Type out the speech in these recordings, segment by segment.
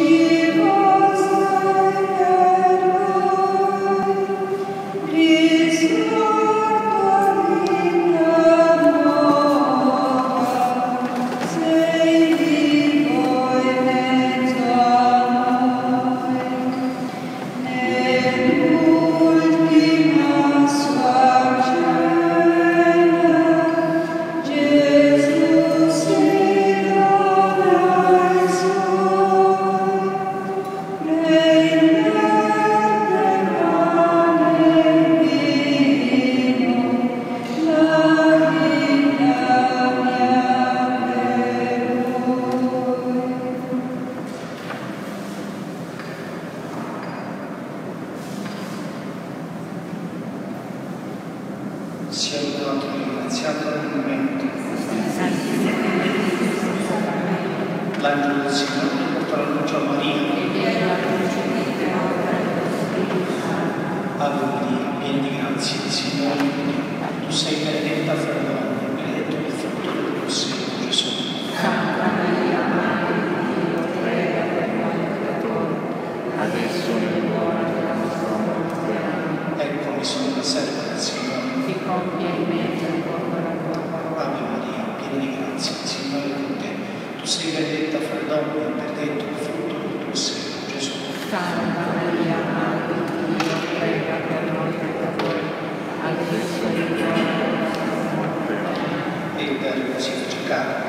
sia lodato e ringraziato nel momento. L'angelo del Signore porta l'annuncio a Maria. Ave Maria, piena di grazia, il Signore è con te. Tu sei benedetta fra le donne, benedetto il frutto del tuo seno, Gesù. Santa Maria, Madre di Dio, prega per noi peccatori, adesso è l'ora della nostra morte. Eccomi, sono la serva del Signore. Ti compia in me il cuore la tua parola. Ave Maria, piena di grazia, il Signore è con te. Tu sei benedetta fra le donne, e benedetto il frutto del tuo seno, Gesù. Santa Maria, Madre di Dio, prega per noi peccatori, adesso è l'ora della nostra morte. E il Verbo si fece carne.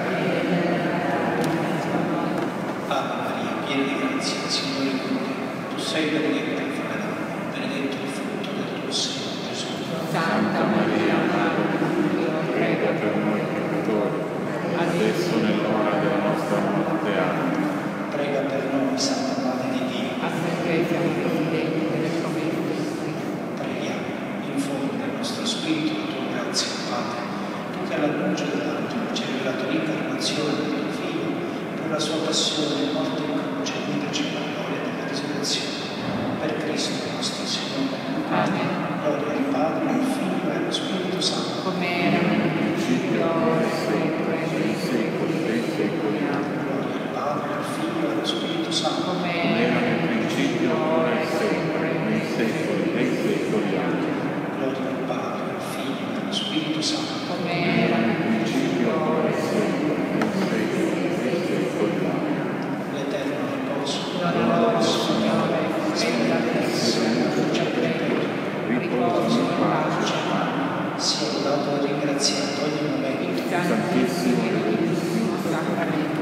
Ave Maria, piena di grazia, il Signore è con te. Tu sei benedetta fra le donne, benedetto il frutto del tuo seno, Gesù. Santa Maria, Madre di Dio, prega per noi peccatori, adesso nell'ora della nostra morte. Amen. Prega per noi, Santa Madre di Dio. Affinché siamo residenti delle promesse di Cristo. Preghiamo, infondi nel nostro spirito la tua grazia, Padre, tu che all'annuncio dell'angelo ci hai rivelato l'incarnazione del tuo Figlio, per la sua passione, morte in croce, vitaci la gloria della risurrezione. Per Cristo nostro Signore. Amen. Gloria al Padre, al Figlio e allo Spirito Santo. Come era nel principio, ora e sempre, nei secoli dei secoli. Amen. Gloria al Padre, al Figlio e allo Spirito Santo. Come era nel principio, ora e sempre, nei secoli dei secoli. Amen. Gloria al Padre, al Figlio e allo Spirito Santo. Come era nel principio, ora e sempre, nei secoli dei secoli. Amen. L'eterno riposo. Dona Signore, quella ci prego, riposo in pace. Sia lodato e ringraziato ogni momento. Santissimo e Divinissimo Sacramento.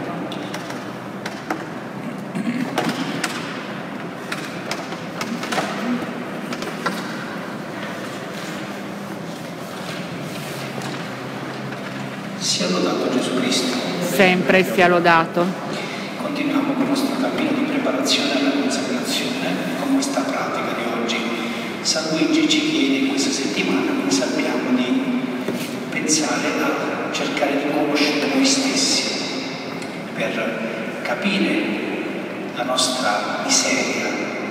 Sia lodato Gesù Cristo. Sempre sia lodato. Continuiamo con il nostro cammino di preparazione alla consacrazione con questa pratica di oggi. San Luigi ci chiede in questa settimana, come sappiamo, di pensare a cercare di conoscere noi stessi per capire la nostra miseria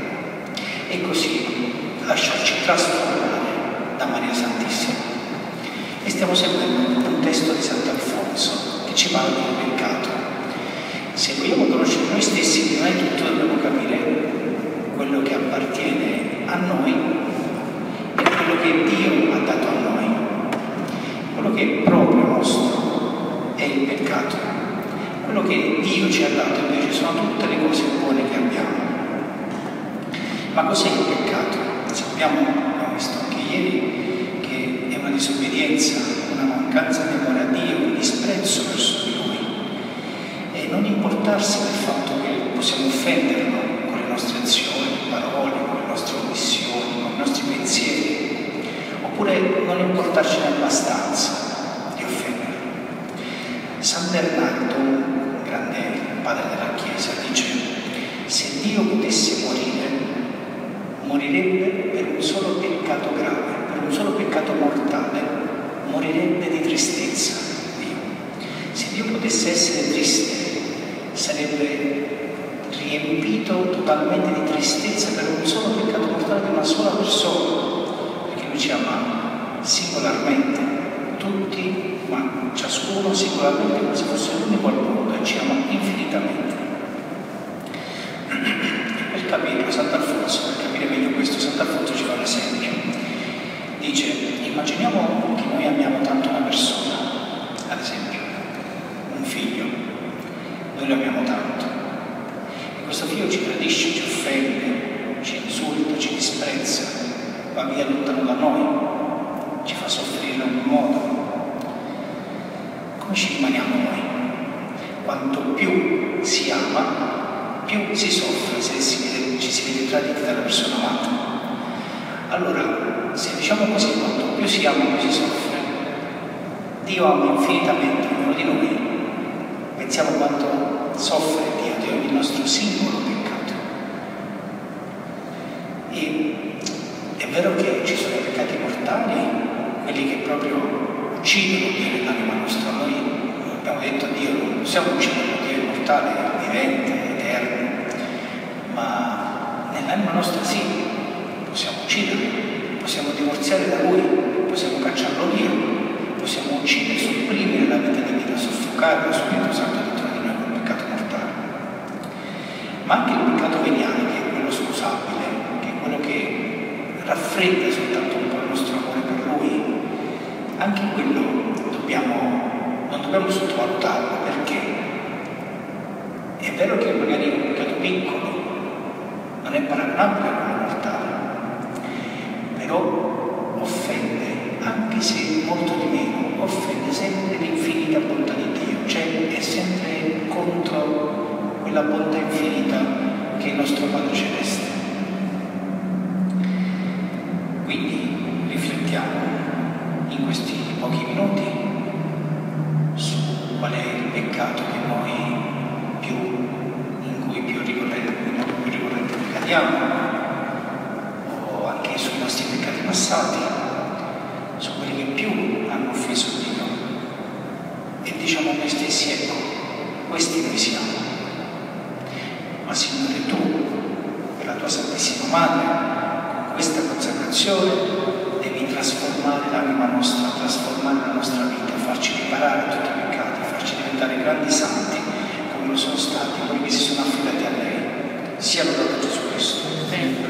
e così lasciarci trasformare da Maria Santissima. E stiamo seguendo un testo di Sant'Alfonso che ci parla del peccato. Se vogliamo conoscere noi stessi, prima di tutto dobbiamo capire quello che appartiene a noi e quello che Dio ha dato a noi. Quello che è proprio nostro è il peccato. Quello che Dio ci ha dato invece sono tutte le cose buone che abbiamo. Ma cos'è il peccato? Sappiamo, abbiamo visto anche ieri, che è una disobbedienza, una mancanza di amore a Dio, un disprezzo verso di Lui. E non importarsi del fatto che possiamo offenderlo con le nostre azioni, parole, con le nostre omissioni, con i nostri pensieri, oppure non importarcene abbastanza di offenderlo. San Bernardo, un grande padre della Chiesa, dice: se Dio potesse morire, morirebbe per un solo peccato grave, per un solo peccato mortale, morirebbe di tristezza. Dio. Se Dio potesse essere triste, sarebbe riempito totalmente di tristezza per un solo peccato mortale di una sola persona, perché Lui ci ama singolarmente, tutti, ma ciascuno singolarmente come se fosse l'unico al mondo, e ci ama infinitamente. amiamo tanto. E questo figlio ci tradisce, ci offende, ci insulta, ci disprezza, va via lontano da noi, ci fa soffrire in ogni modo. Come ci rimaniamo noi? Quanto più si ama, più si soffre se ci si vede traditi dalla persona amata. Allora, se diciamo così, quanto più si ama, più si soffre. Dio ama infinitamente ognuno di noi. Pensiamo quanto soffre Dio di ogni nostro singolo peccato. E è vero che ci sono i peccati mortali, quelli che proprio uccidono Dio nell'anima nostra. Noi abbiamo detto a Dio non possiamo uccidere, Dio è immortale, è vivente, eterno, ma nell'anima nostra sì, possiamo ucciderlo, possiamo divorziare da Lui, possiamo cacciarlo via, possiamo uccidere, sopprimere la vita di vita, soffocare lo Spirito Santo dentro di noi col peccato mortale. Ma anche il peccato veniale, che è quello scusabile, che è quello che raffredda soltanto un po' il nostro amore per Lui, anche quello non dobbiamo sottovalutarlo, perché è vero che magari un peccato piccolo non è paragonabile a quello mortale, però offende, anche se molto di meno, offende sempre l'infinita bontà di Dio, cioè è sempre contro quella bontà infinita che è il nostro Padre Celeste. Quindi riflettiamo in questi pochi minuti su qual è il peccato in cui più ricorrentemente cadiamo, o anche sui nostri peccati passati, su quelli che più hanno offeso Dio, e diciamo a noi stessi: ecco, questi noi siamo. Ma Signore, Tu, per la Tua Santissima Madre, con questa consacrazione devi trasformare l'anima nostra, trasformare la nostra vita, farci riparare tutti i peccati, farci diventare grandi santi come lo sono stati quelli che si sono affidati a Lei. Sia lodato Gesù Cristo. Sempre.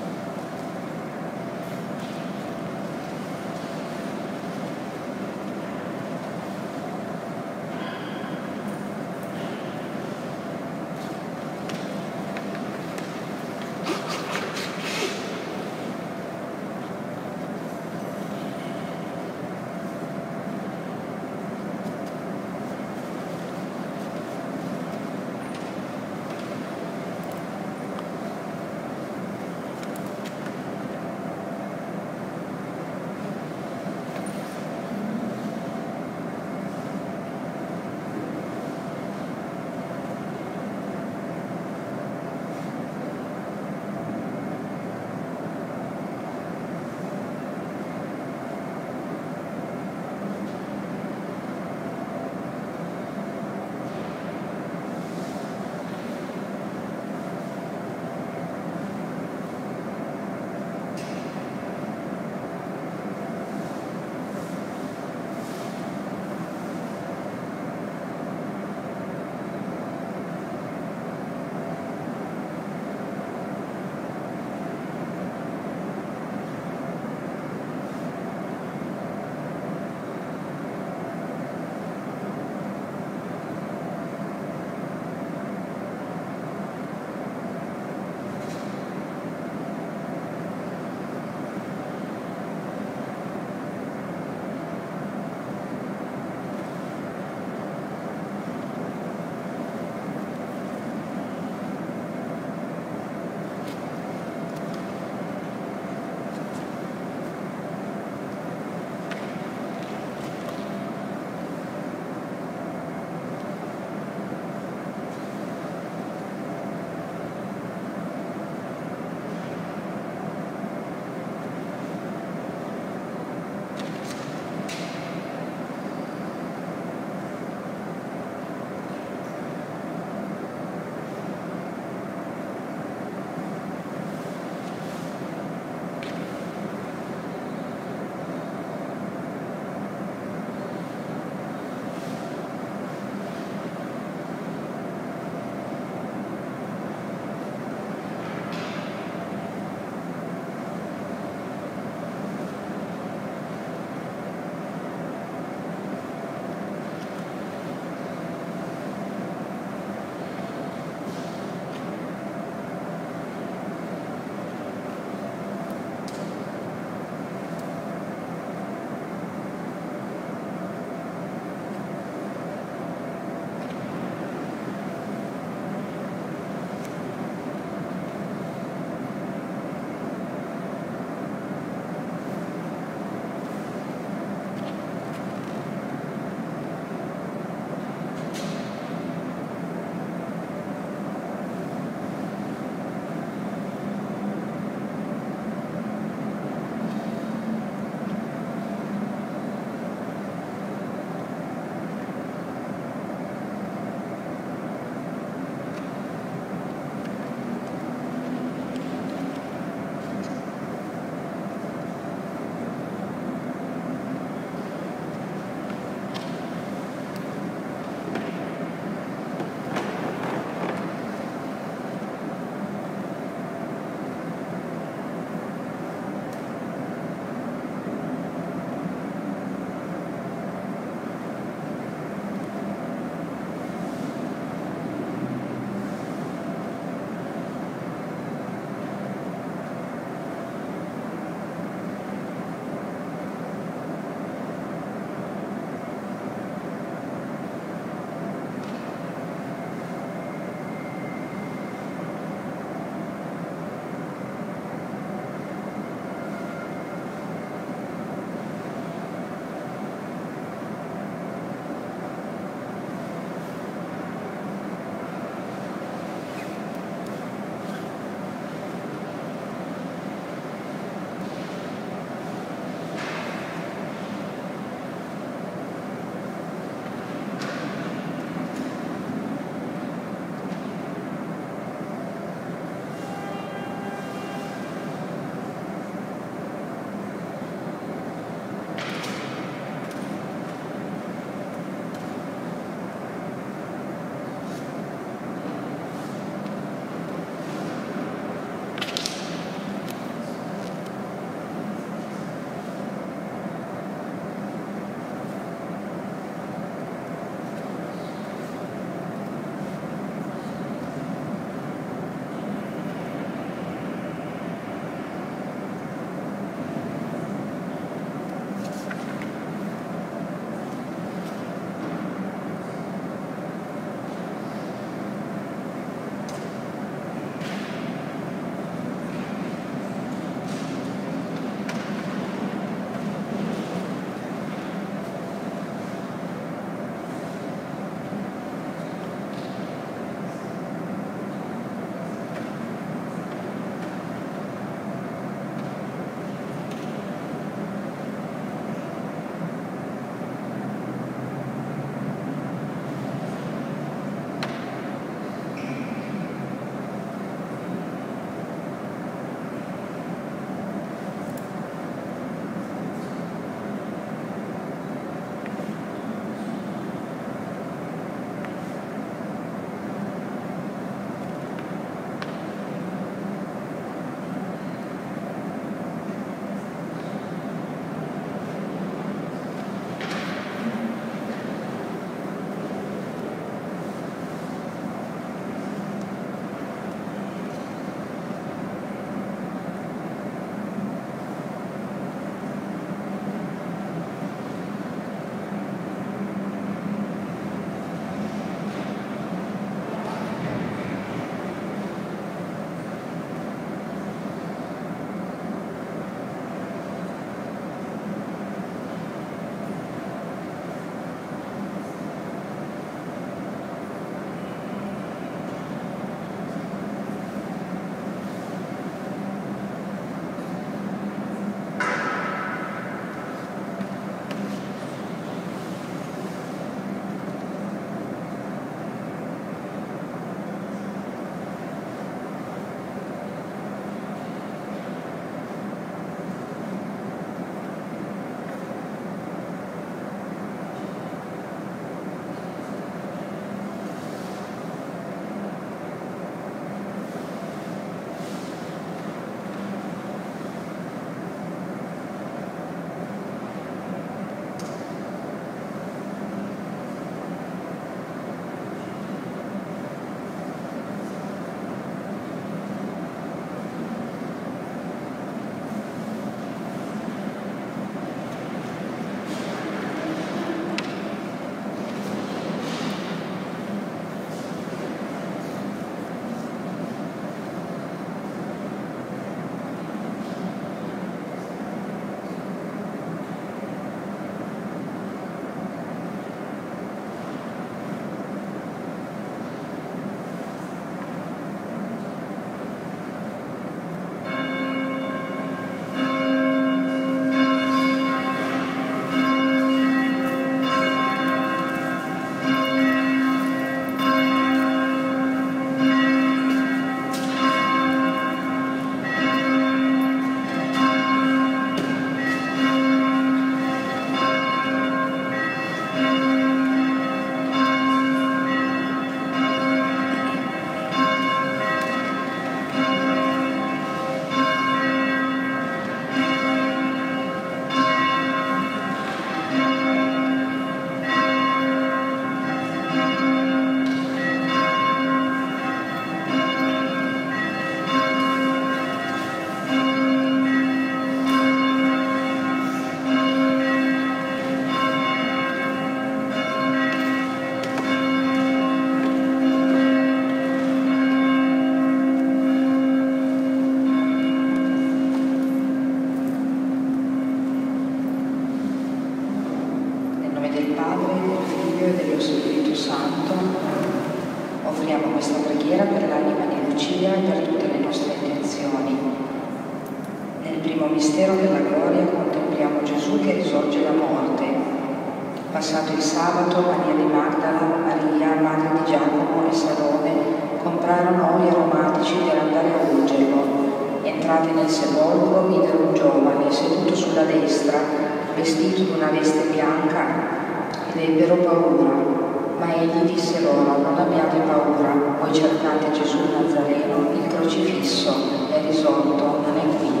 regia e per tutte le nostre intenzioni. Nel primo mistero della gloria contempliamo Gesù che risorge da morte. Passato il sabato, Maria di Magdala, Maria, madre di Giacomo e Salome, comprarono oli aromatici per andare a ungerlo. Entrati nel sepolcro, videro un giovane seduto sulla destra, vestito di una veste bianca, ed ebbero paura. Ma egli disse loro: non abbiate paura, voi cercate Gesù Nazareno, il crocifisso, è risorto, non è qui.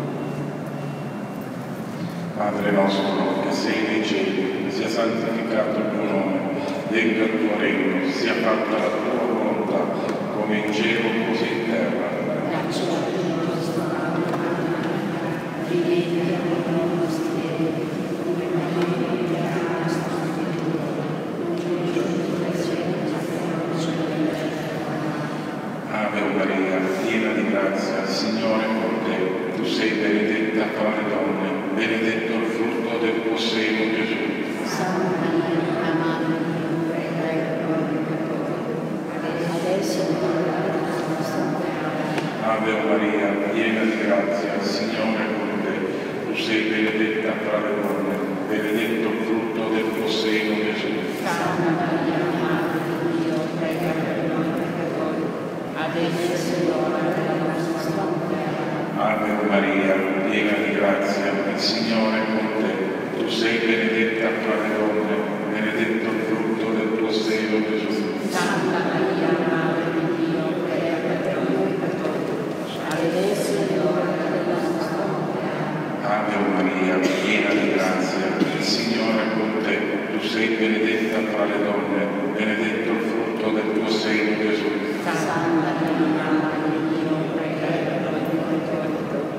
Padre nostro, che sei nei cieli, sia santificato il tuo nome, venga il tuo regno, sia fatta la tua volontà, come in cielo così in terra. Dacci oggi il nostro pane quotidiano, rimetti a noi i nostri debiti, come noi rimettiamo ai nostri debitori, non ci indurre in tentazione, ma ci liberi dal male. Ave Maria, piena di grazia, il Signore è con te. Tu sei benedetta fra le donne, benedetto il frutto del tuo seno, Gesù. Santa Maria, la Madre di Dio, prega per noi peccatori, adesso è l'ora della nostra morte. Ave Maria, piena di grazia, il Signore è con te. Tu sei benedetta fra le donne, benedetto il frutto del tuo seno, Gesù. Santa Maria, Madre di Dio, prega per noi peccatori, adesso è l'ora della nostra morte. Ave Maria, piena di grazia, il Signore è con te. Tu sei benedetta fra le donne, benedetto il frutto del tuo seno, Gesù. Santa Maria, Madre di Dio, prega per noi peccatori, adesso è l'ora della nostra morte. Ave Maria, piena di grazia, il Signore è con te. Tu sei benedetta fra le donne, benedetto il frutto del tuo seno, Gesù. Santa Maria, Madre di Dio, prega per noi peccatori,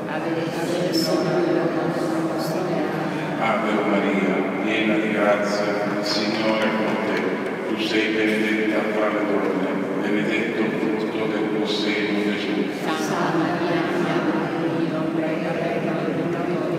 adesso è l'ora della nostra morte. Ave Maria, piena di grazia, il Signore è con te. Tu sei benedetta fra le donne, benedetto il frutto del tuo seno, Gesù. Santa Maria, Madre di Dio, prega per noi peccatori,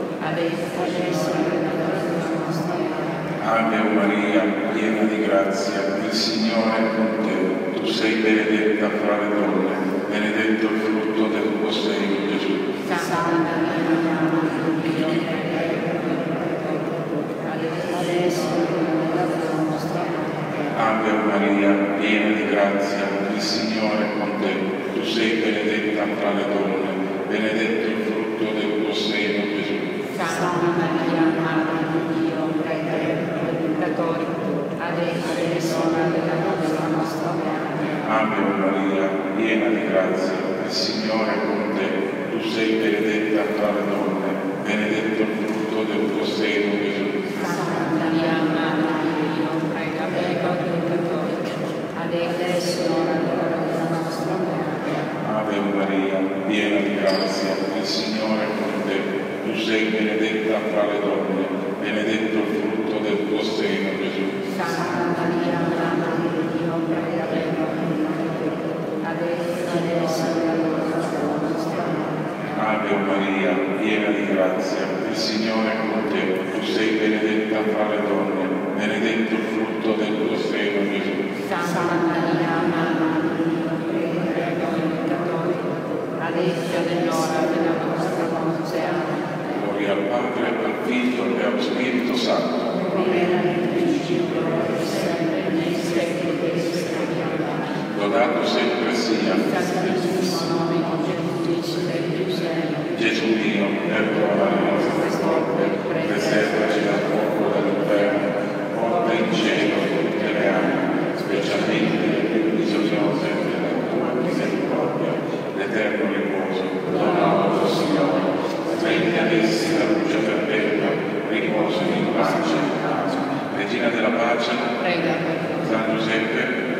adesso è l'ora della nostra morte. Ave Maria, piena di grazia, il Signore è con te. Tu sei benedetta fra le donne, benedetto il frutto del tuo seno, Gesù. Santa Maria, Madre di Dio, prega per noi peccatori, adesso è l'ora della nostra morte. Ave Maria, piena di grazia, il Signore è con te. Tu sei benedetta fra le donne, benedetto il frutto del tuo seno, Gesù. Santa Maria, Madre di Dio, prega per noi peccatori, adesso è l'ora della nostra morte. Ave Maria, piena di grazia, il Signore è con te. Tu sei benedetta fra le donne, benedetto il frutto del tuo seno, Gesù. Santa Maria, Madre di Dio, prega per noi peccatori, adesso è l'ora della nostra morte. Ave Maria, piena di grazia, il Signore è con te. Tu sei benedetta fra le donne, benedetto il frutto del tuo seno, Gesù. Santa Maria, Madre di Dio, prega per noi peccatori, adesso è l'ora della nostra morte. Ave Maria, piena di grazia, il Signore è con te. Tu sei benedetta fra le donne, benedetto il frutto del tuo seno, Gesù. Santa Maria, Madre di Dio, prega per noi peccatori, adesso è l'ora della nostra morte. Gloria al Padre, al Figlio e allo Spirito Santo. Come era nel principio, ora e sempre, nei secoli dei secoli. Lodato sempre sia Santissimo nome di Gesù Cristo e Gesù Signore. Gesù mio, perdona le nostre colpe, preservaci dal fuoco dell'inferno, porta in cielo tutte le anime, specialmente le più bisognose della tua misericordia. L'eterno riposo, dona loro, Signore, spendi ad essi la luce perpetua, riposo in pace. Regina della pace, Prega per noi. San Giuseppe,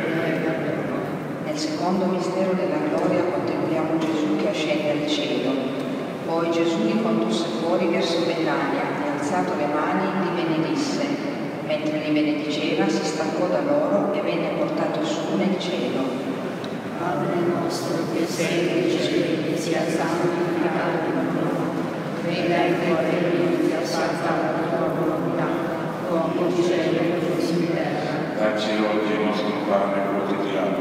Nel secondo mistero della gloria contempliamo Gesù che ascende al cielo. Poi Gesù li condusse fuori verso Betania e alzato le mani li benedisse. Mentre li benediceva si staccò da loro e venne portato su nel cielo. Padre nostro che sei nei cieli, sia santificato il tuo nome. Venga in cuore sia fatta la tua volontà, come in cielo e così in terra. dacci oggi il nostro pane quotidiano,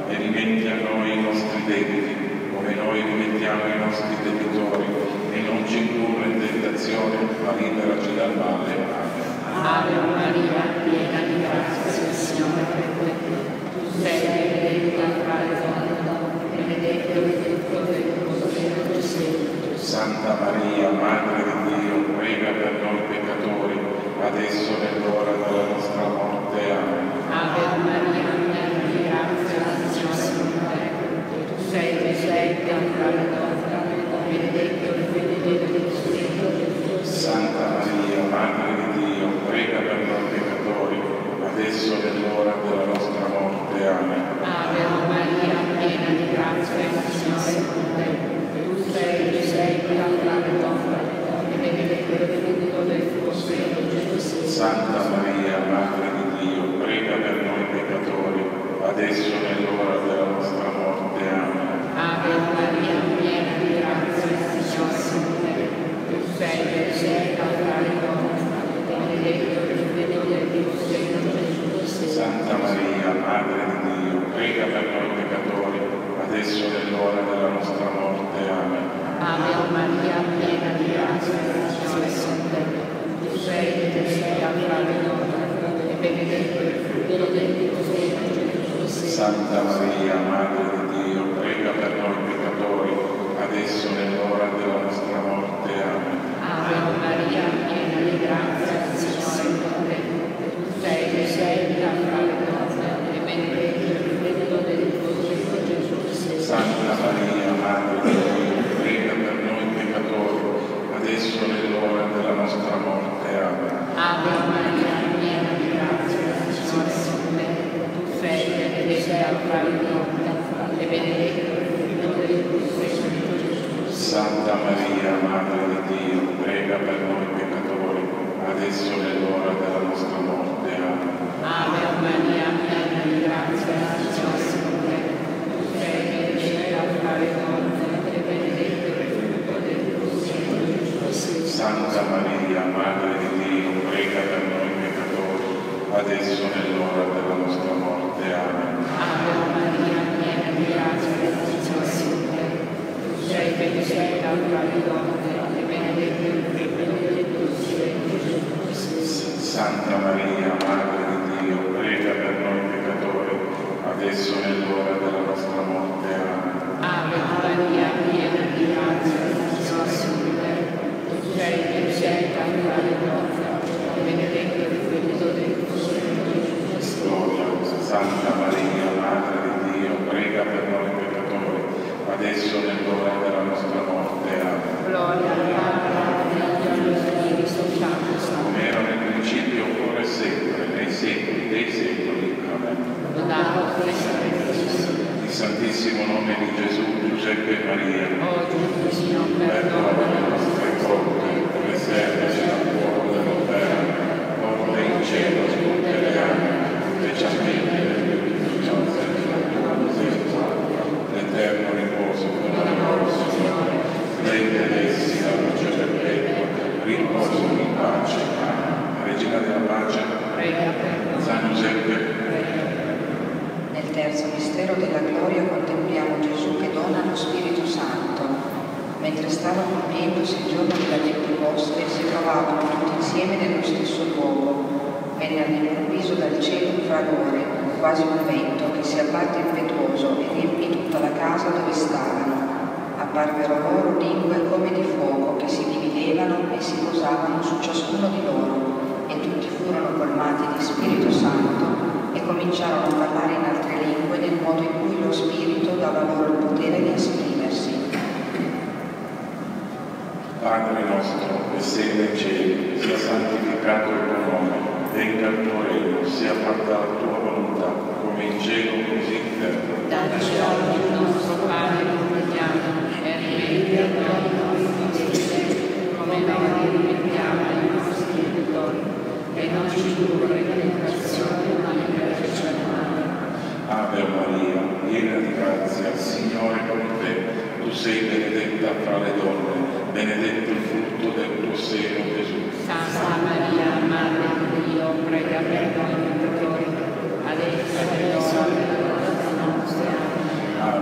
e rimetti a noi i nostri debiti, come noi rimettiamo i nostri debitori, e non ci indurre in tentazione, ma liberaci dal male. Amen. Ave Maria, piena di grazia, il Signore è con te. Tu sei benedetta tra le donne, benedetto il frutto del tuo seno, Gesù. Santa Maria, Madre di Dio, prega per noi peccatori, adesso è l'ora della nostra morte. Amen. Ave Maria, piena di grazia, il Signore è con te. Tu sei benedetta tra le donne, benedetto il frutto del tuo seno, Gesù. Santa Maria, Madre di Dio, prega per noi peccatori, adesso è l'ora della nostra morte. Amen. Ave Maria, piena di grazia, il Signore è con te. Tu sei benedetta tra le donne, benedetto il frutto del tuo seno, Gesù. Santa Maria, Madre di Dio, prega per noi peccatori, adesso è l'ora della nostra morte. Amen. Ave Maria, piena di grazia, il Signore è con te. Tu sei benedetta tra le donne, benedetto il frutto del tuo seno, Gesù. Santa Maria, Madre di Dio, prega per noi peccatori, adesso è l'ora della nostra morte. Amen. Ave Maria, piena di grazia, il Signore è con te. Tu sei benedetta tra le donne, e benedetto il frutto del tuo seno, Gesù. Santa Maria, Madre di Dio, prega per noi peccatori, adesso è l'ora della nostra morte. Amen. Ave Maria, piena di grazia, il Signore è con te. Tu sei benedetta tra le donne, e benedetto il frutto del tuo seno, Gesù. Santa Maria, Madre di Dio, prega per noi peccatori, adesso è l'ora della nostra morte. Amen. Ave Maria, piena di grazia, il Signore è con te. Tu sei benedetta tra le donne, e benedetto il frutto del tuo seno, Gesù. Santa Maria, Madre di Dio, prega per noi peccatori, adesso è l'ora della nostra morte. Amen. Ave Maria, piena di grazia, il Signore è con te. Tu sei benedetta tra le donne, e benedetto il frutto del tuo seno, Gesù. Santa Maria, Madre di Dio, prega per noi peccatori, adesso è l'ora della nostra morte. Amen. Ave Maria, piena di grazia, il Signore è con te. Tu sei benedetta tra le donne, e benedetto il frutto del tuo seno, Gesù. Santa Maria, Madre di Dio, prega per noi peccatori, adesso è l'ora della nostra morte. Amen. Ave Maria, piena di grazia, il Signore è con te. Tu sei benedetta tra le donne, e benedetto il frutto del tuo seno, Gesù. Gloria. Santa Maria, Madre di Dio, prega per noi peccatori, adesso è l'ora della nostra morte. Amen. Gloria al Padre, al Figlio e allo Spirito Santo. Come era nel principio, ora e sempre, nei secoli dei secoli. Amen. Lodato essere Cristo. Il Santissimo nome di Gesù, Giuseppe e Maria, O Giustissimo, perdona perdona le nostre colpe, preservaci dal fuoco dell'inferno, porta in cielo tutte le anime, specialmente le più bisognose della tua misericordia, l'eterno riposo per la loro Signore, rende ad essi la luce perpetua, riposo in pace. Amen. Regina della pace, prega per noi. San Giuseppe, Nel terzo mistero della gloria contempliamo Gesù che dona lo Spirito Santo. Mentre stava compiendosi il giorno della Pentecoste, si trovavano tutti insieme nello stesso luogo. Venne all'improvviso dal cielo un fragore, quasi un vento, che si abbatte impetuoso e riempì tutta la casa dove stavano. Apparvero loro lingue come di fuoco che si dividevano e si posavano su ciascuno di loro, e tutti furono colmati di Spirito Santo e cominciarono a parlare in altre lingue nel modo in cui lo Spirito dava loro il potere di esprimersi. Padre nostro, che sei nei cieli, sia santificato il tuo nome, venga il tuo regno, sia fatta la tua volontà, come in cielo così in terra. Dacci oggi il nostro pane quotidiano, e rimetti a noi i nostri debiti, come noi rimettiamo ai nostri debitori, e non ci indurre in tentazione, ma liberaci dal male. Ave Maria, piena di grazia, il Signore è con te. Tu sei benedetta fra le donne, benedetto il frutto del tuo seno, Gesù. Santa Maria, Madre di Dio, prega per noi peccatori, adesso è l'ora della nostra morte.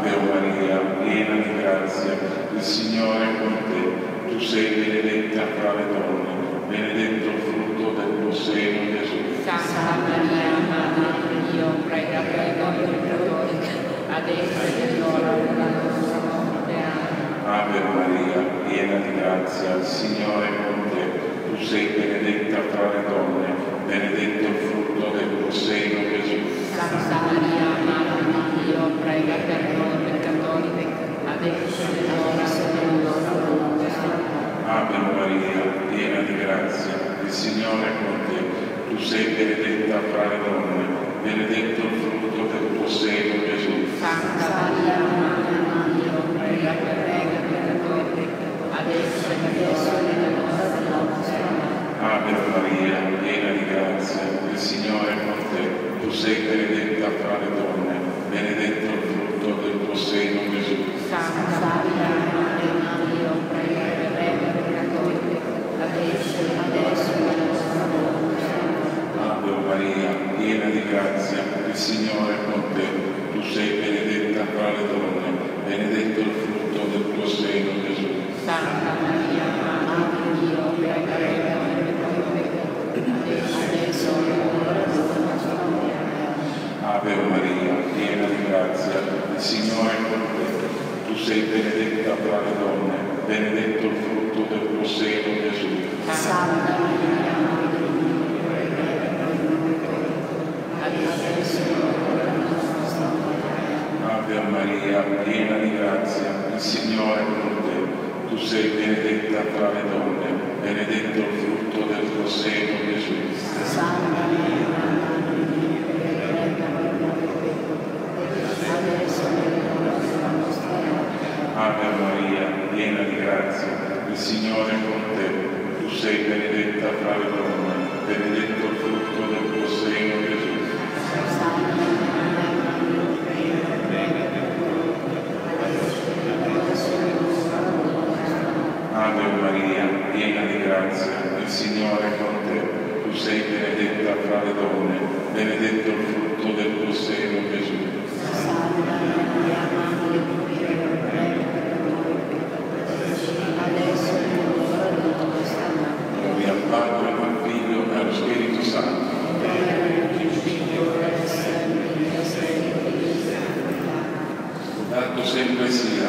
Ave Maria, piena di grazia, il Signore è con te. Tu sei benedetta fra le donne, benedetto il frutto del tuo seno, Gesù. Santa Maria, Madre di Dio, prega per noi peccatori, adesso è l'ora della nostra morte. Amen. Ave Maria, piena di grazia, il Signore è con te. Tu sei benedetta fra le donne, benedetto il frutto del tuo seno, Gesù. Santa Maria, Madre di Dio, prega per noi peccatori, adesso è l'ora della nostra morte. Ave Maria, piena di grazia, il Signore è con te. Tu sei benedetta fra le donne, benedetto il frutto del tuo seno, Gesù. Santa Maria, Madre di Dio, prega per noi peccatori, adesso è l'ora della nostra morte. Ave Maria, piena di grazia, il Signore è con te. Tu sei benedetta fra le donne, benedetto il frutto del tuo seno, Gesù. Santa Maria, Madre di Dio, prega per noi peccatori, adesso è la nostra morte. Ave Maria, piena di grazia, il Signore è con te. Tu sei benedetta fra le donne, benedetto il frutto del tuo seno, Gesù. Santa Maria, Madre di Dio, prega per noi peccatori, adesso è l'ora della nostra morte. Ave Maria, piena di grazia, il Signore è con te. Tu sei benedetta fra le donne, benedetto il frutto del tuo seno, Gesù. Santa Maria, Madre di Dio, prega per noi peccatori, adesso è l'ora della nostra morte. Ave Maria, piena di grazia, il Signore è con te. Tu sei benedetta fra le donne, benedetto il frutto del tuo seno, Gesù. Santa Maria, Madre di Dio, prega per noi peccatori, adesso è l'ora della nostra morte. Ave Maria, piena di grazia, il Signore è con te. Tu sei benedetta fra le donne, benedetto il frutto del tuo seno, Gesù. Santa Maria, Madre di Dio, prega per noi peccatori, adesso è l'ora della nostra morte. Ave Maria, piena di grazia, il Signore è con te. Tu sei benedetta fra le donne, benedetto il frutto del tuo seno, Gesù. Santa Maria, Madre di Dio, prega per noi peccatori, adesso è l'ora della nostra morte. Gloria al Padre, al Figlio e allo Spirito Santo. Dato sempre sia.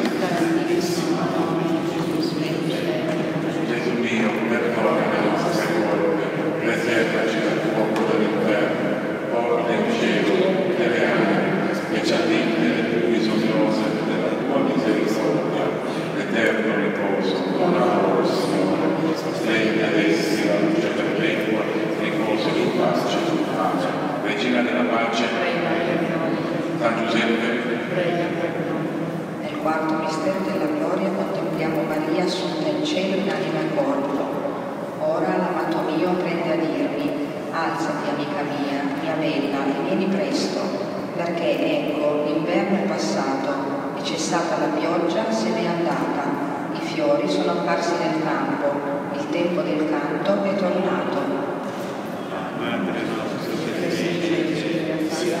Gesù mio, perdona le nostre colpe, preservaci dal fuoco dell'inferno, porta in cielo delle anime, specialmente le più bisognose della tua misericordia, l'eterno riposo, con la loro Signore, sostegni ad essi la luce perpetua, riposo in pace. Amen. Regina della pace, San Giuseppe, Nel quarto mistero della gloria contempliamo Maria assunta in cielo in anima e corpo. Ora l'amato mio prende a dirmi: alzati, amica mia, mia bella, e vieni presto, perché ecco l'inverno è passato, è cessata la pioggia, se n'è andata, i fiori sono apparsi nel campo, il tempo del canto è tornato. Madre nostra che sei in cielo, sia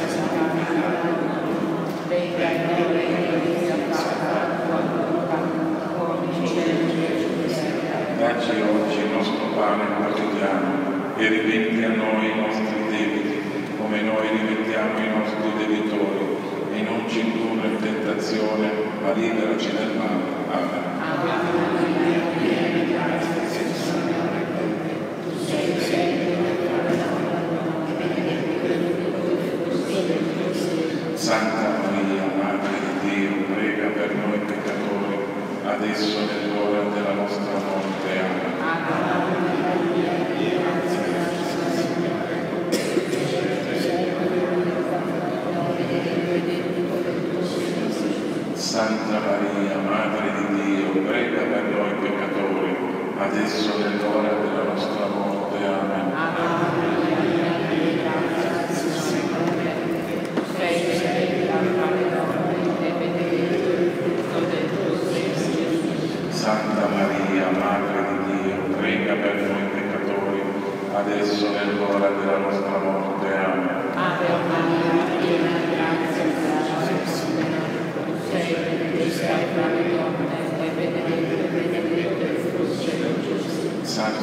Venga in noi il sia fatta la tua volontà, come in cielo e terra. dacci oggi il nostro pane quotidiano e rimetti a noi i nostri debiti, come noi rimettiamo i nostri debitori, e non ci indurre in tentazione, ma liberaci dal male. Amen. Ave Maria, piena di grazia, il Signore è con te. Tu sei sempre fra le donne, e benedetto il frutto del tuo seno, Gesù. Santa Maria, Madre di Dio, prega per noi peccatori, adesso è l'ora della nostra morte. Amen. Ave Maria, piena di grazia, il Signore è con te. Tu sei benedetta fra le donne, e benedetto il tuo seno, Gesù. Santa Maria, Madre di Dio, prega per noi peccatori, adesso è l'ora della nostra morte. Amen. Ave Maria, piena di grazia, il Signore è con te. Tu sei benedetta fra le donne, e benedetto il frutto del tuo seno, Gesù. Santa Maria, Madre di Dio, prega per noi peccatori, adesso è l'ora della nostra morte. Amen. Ave Maria, piena di grazia, il Signore è con te. Tu sei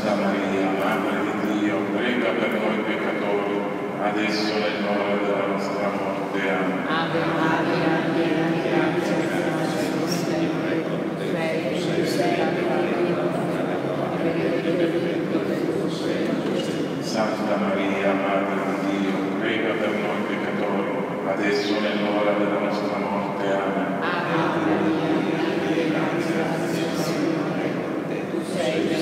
Santa Maria, Madre di Dio, prega per noi peccatori, adesso è l'ora della nostra morte. Amen. Ave Maria, piena di grazia, Signore, sei salva Santa Maria, Madre di Dio, prega per noi peccatori, adesso è l'ora della nostra morte. Amen. Ave Maria, piena di grazia, Signore, tu sei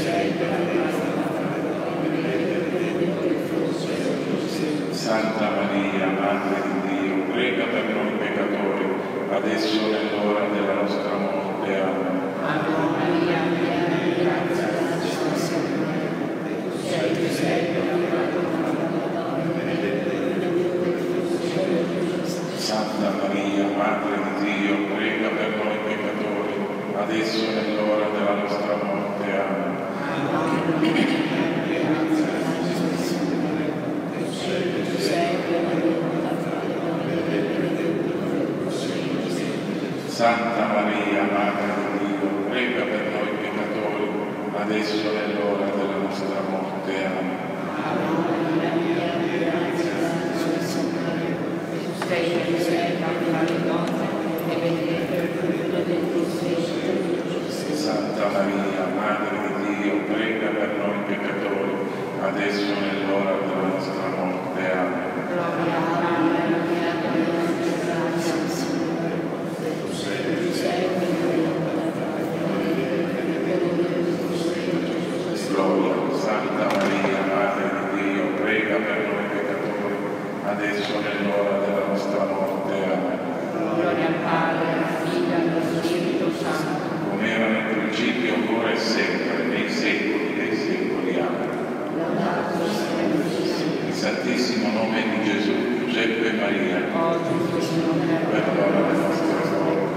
Santa Maria, Madre di Dio, prega per noi peccatori, adesso è l'ora della nostra morte. Amen. Ave Maria, piena di grazia, Signore, tu sei Santa Maria, Madre di Dio, prega per noi peccatori, adesso è l'ora della nostra morte. Amen. Santa Maria, Madre di Dio, prega per noi peccatori, adesso è l'ora della nostra morte. Amen. Santa Maria, Madre di Dio, prega per noi peccatori, adesso è l'ora della nostra morte. Amen. Gloria, Santa Maria, Madre di Dio, prega per noi peccatori, adesso è l'ora della nostra morte. Amen. Gloria al Padre, al Figlio e allo Spirito Santo. Come era nel principio, ora e sempre, nei secoli dei secoli. Amen. Il Santissimo nome di Gesù, Giuseppe e Maria, perdona le nostre colpe,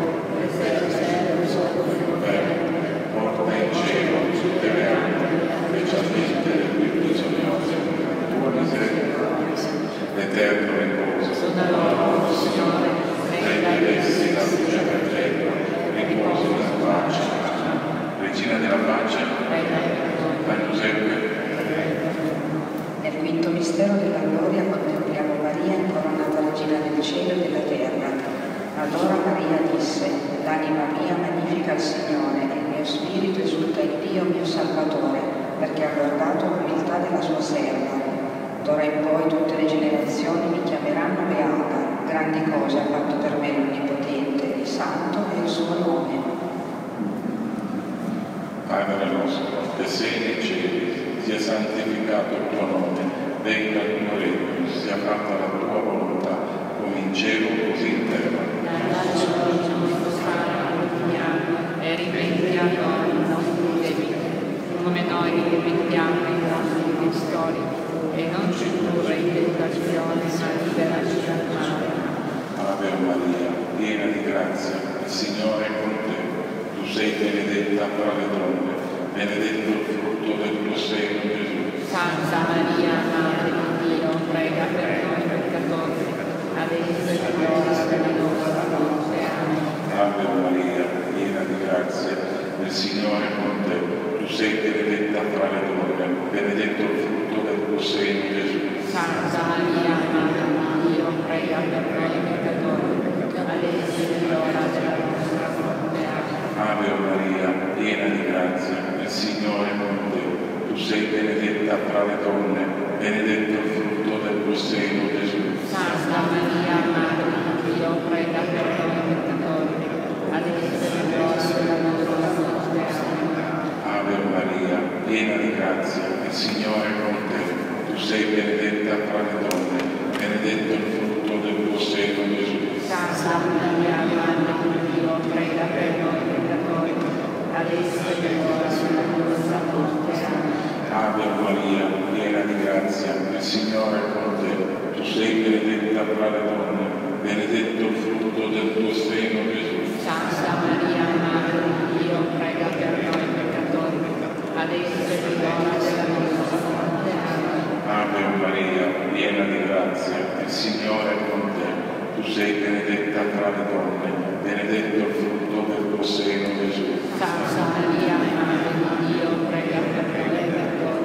porta in cielo tutte le anime, specialmente le più bisognose della tua misericordia. L'eterno riposo, Signore, regni essi la luce perpetua, riposo in pace. Regina della pace, San Giuseppe. Nel quinto mistero della gloria contempliamo Maria incoronata Regina del cielo e della terra. Allora Maria disse: l'anima mia magnifica il Signore, e il mio spirito esulta in Dio mio Salvatore, perché ha guardato l'umiltà della sua serva. D'ora in poi tutte le generazioni mi chiameranno beata, grandi cose ha fatto per me l'Onnipotente, e santo è il suo nome. Padre nostro, che sei nei cieli, sia santificato il tuo nome, venga il tuo regno, sia fatta la tua volontà, come in cielo così in terra. E riprendi a noi i nostri debiti, come noi rimettiamo i nostri debitori, e non ci indurre in tentazione, ma liberaci dal male. Ave Maria, piena di grazia, il Signore è con te. Tu sei benedetta tra le donne, benedetto il frutto del tuo seno, Gesù. Santa Maria, Madre di Dio, prega per noi peccatori, adesso è l'ora della nostra morte. Amen. Ave Maria, piena di grazia, il Signore è con te. Tu sei benedetta tra le donne, benedetto il frutto del tuo seno, Gesù. Santa Maria, Madre di Dio, prega per noi peccatori, adesso è l'ora della nostra morte. Amen. Ave Maria, piena di grazia, il Signore è con te. Tu sei benedetta tra le donne, benedetto il frutto del tuo seno, Gesù. Santa Maria, Madre di Dio, prega per noi peccatori, adesso è l'ora della nostra morte. Ave Maria, piena di grazia, il Signore è con te. Tu sei benedetta tra le donne, benedetto il frutto del tuo seno, Gesù. Santa Maria, Madre di Dio, prega per noi peccatori, adesso è l'ora della nostra morte. Ave Maria, piena di grazia, il Signore è con te. Tu sei benedetta tra le donne, benedetto il frutto del tuo seno, Gesù. Santa Maria, Madre di Dio, prega per noi peccatori, adesso è l'ora della nostra morte. Ave Maria, piena di grazia, il Signore è con te. Tu sei benedetta tra le donne, benedetto il frutto del tuo seno, Gesù. Santa Maria, Madre di Dio, prega per noi peccatori,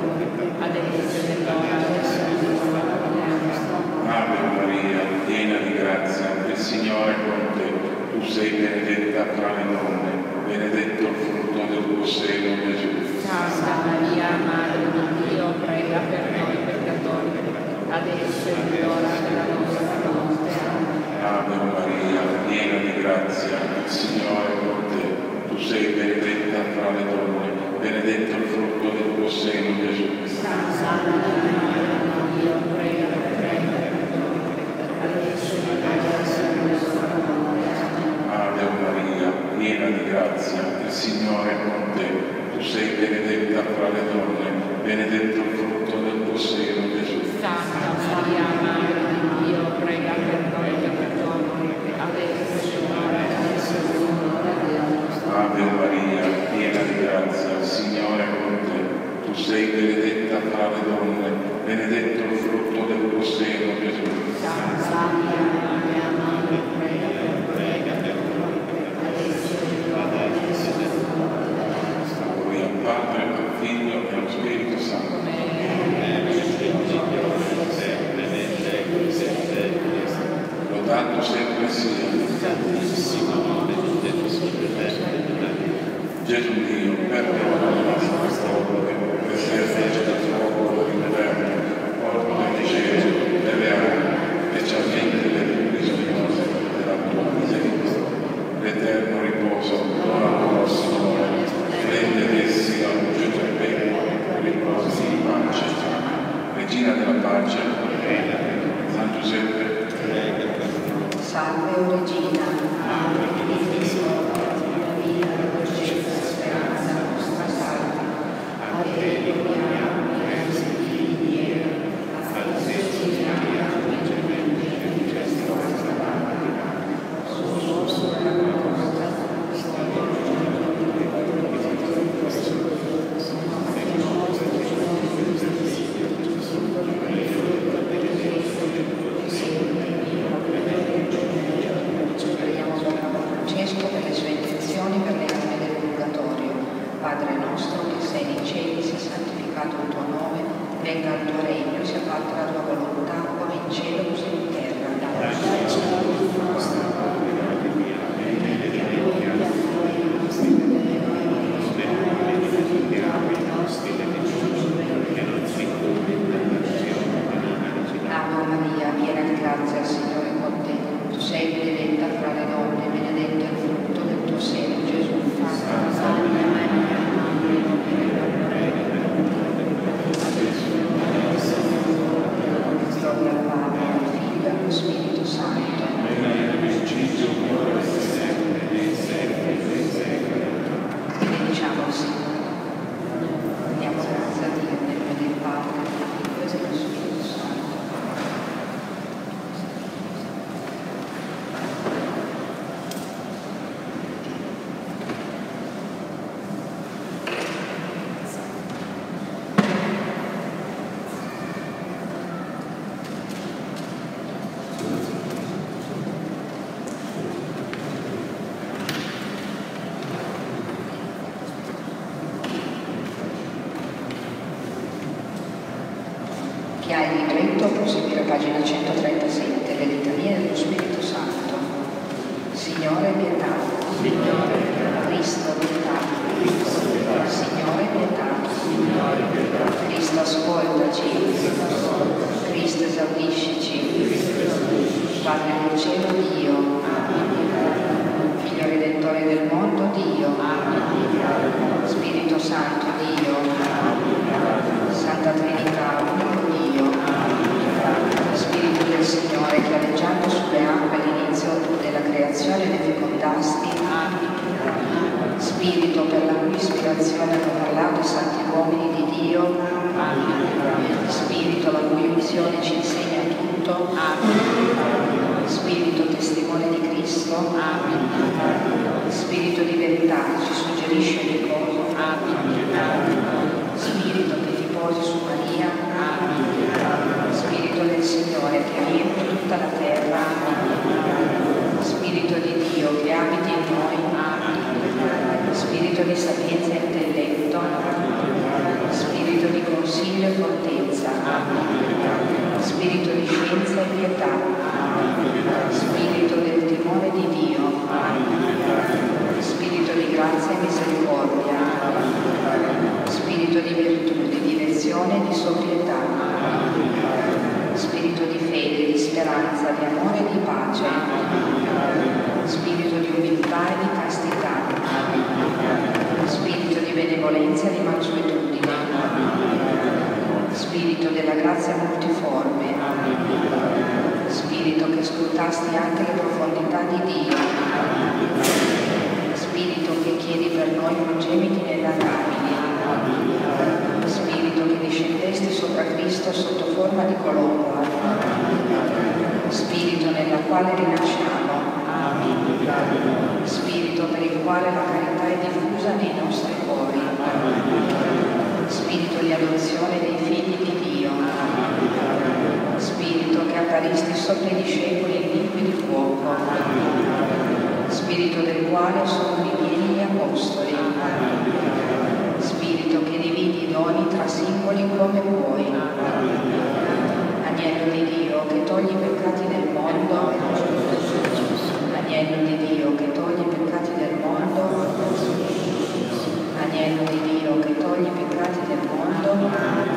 benedetto il frutto del tuo seno, Gesù. Santa Maria, Madre di Dio, prega per noi peccatori, adesso e all'ora della nostra Ave Maria, piena di grazia, il Signore è con te. Tu sei benedetta tra le donne, benedetto il frutto del tuo seno, Gesù. Santa Maria, Madre, prega per noi peccatori, adesso e all'ora della nostra Gloria al Padre, al Figlio e allo Spirito Santo. Lodato sempre sia Gesù Dio, perdona le nostre storie, preservaci dal fuoco dell'inferno, porta nel cielo delle anime, specialmente le più bisognose della tua misericordia. L'eterno riposo, dona loro, Signore, rende essi la luce perpetua, riposi in pace. Regina della pace, San Giuseppe, Salve o Regina, Madre di Cristo, la vita, la dolcezza, la speranza, la nostra salve. A te dobbiamo i figli di Eva, a te sosteniamo leggermente di questa nostra parte. Soccorso della nostra per le sue intenzioni, per le anime del purgatorio. Padre nostro che sei nei cieli, sia santificato il tuo nome, venga il tuo regno, sia fatta la tua volontà, come in cielo così in terra. Ave Maria, piena di grazia, il Signore è con te. Tu sei benedetta fra le donne, benedetto è il frutto del tuo seno, Gesù. Santa Maria, gloria al Padre, al Figlio e allo Spirito Santo. Benediciamo il Signore. Diamo grazie a Dio nel nome del Padre, del Figlio e dello Spirito Santo. Chi ha il libretto può seguire pagina 137, le litanie dello Spirito Santo. Signore pietà, Cristo pietà, Signore pietà, Cristo ascoltaci, Cristo esaudiscici, Padre del cielo Dio, Figlio Redentore del mondo Dio, Spirito Santo Dio, Santa Trinità, unico Dio, Spirito del Signore che aleggiando sulle acque all'inizio della creazione ne fecondasti, Spirito per la cui ispirazione hanno parlato i santi uomini di Dio, Spirito la cui unzione ci insegna tutto, Spirito testimone di Cristo, Spirito di verità che ci suggerisce ogni cosa, Spirito che ti posi su Maria, Spirito del Signore che riempie tutta la terra, Spirito di Dio che abiti in noi, Spirito di sapienza e intelletto, Spirito di consiglio e fortezza, Spirito di scienza e pietà, Spirito del timore di Dio, Spirito di grazia e misericordia, Spirito di virtù, di direzione e di sobrietà, Spirito di fede, di speranza, di amore e di pace, Spirito di umiltà e di castità, Spirito di benevolenza e di mansuetudine, Spirito della grazia multiforme, Spirito che scrutasti anche le profondità di Dio, Spirito che chiedi per noi congemiti inenarrabili, Spirito che forma di colomba, spirito nella quale rinasciamo, spirito per il quale la carità è diffusa nei nostri cuori, spirito di adozione dei figli di Dio, spirito che apparisti sopra i discepoli in liquido fuoco, spirito del quale sono ripieni gli apostoli, spirito che dividi i doni tra singoli come vuoi, agnello di Dio che toglie i peccati del mondo, agnello di Dio che toglie i peccati del mondo, agnello di Dio che toglie i peccati del mondo.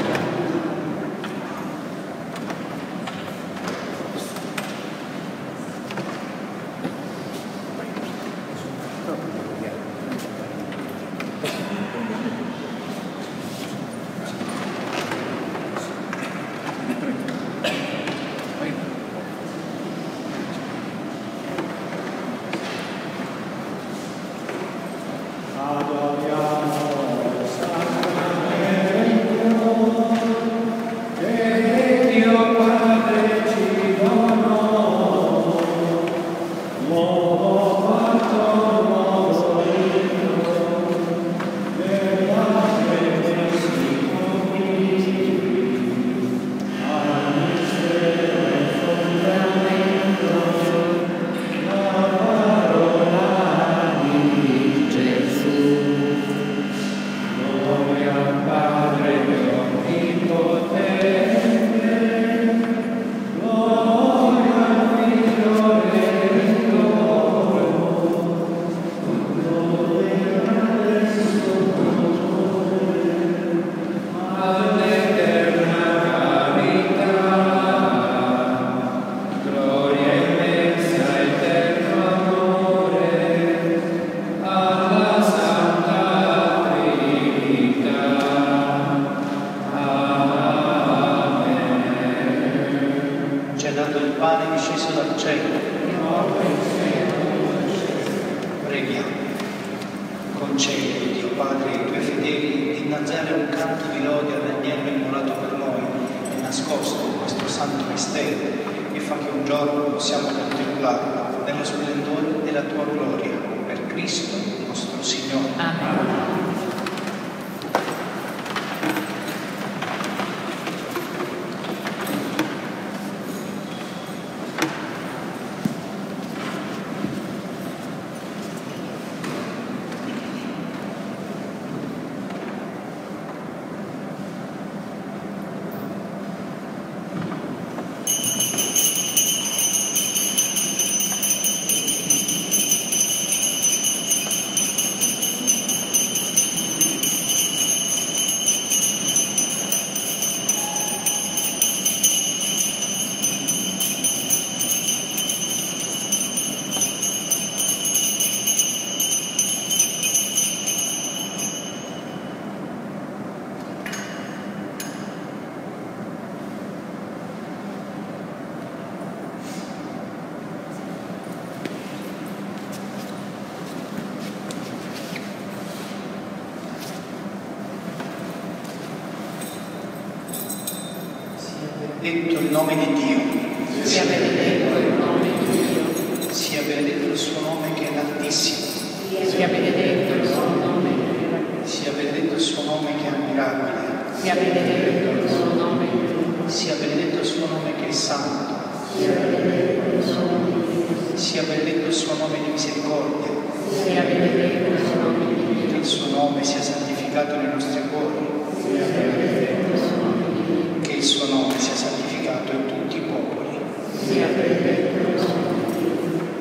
Detto il nome di Dio, Sia benedetto il nome di Dio, sia benedetto il suo nome che è l'Altissimo, sia benedetto il suo nome, sia benedetto il suo nome che è ammirabile, sia benedetto il suo nome, sia benedetto il suo nome che è santo, sia benedetto il suo nome, sia benedetto il suo nome di misericordia, sia benedetto il suo nome di che il suo nome sia santificato nei nostri cuori, sia benedetto il suo nome di Dio, che il suo nome sia santificato in tutti i popoli. sia benedetto il suo nome di Dio.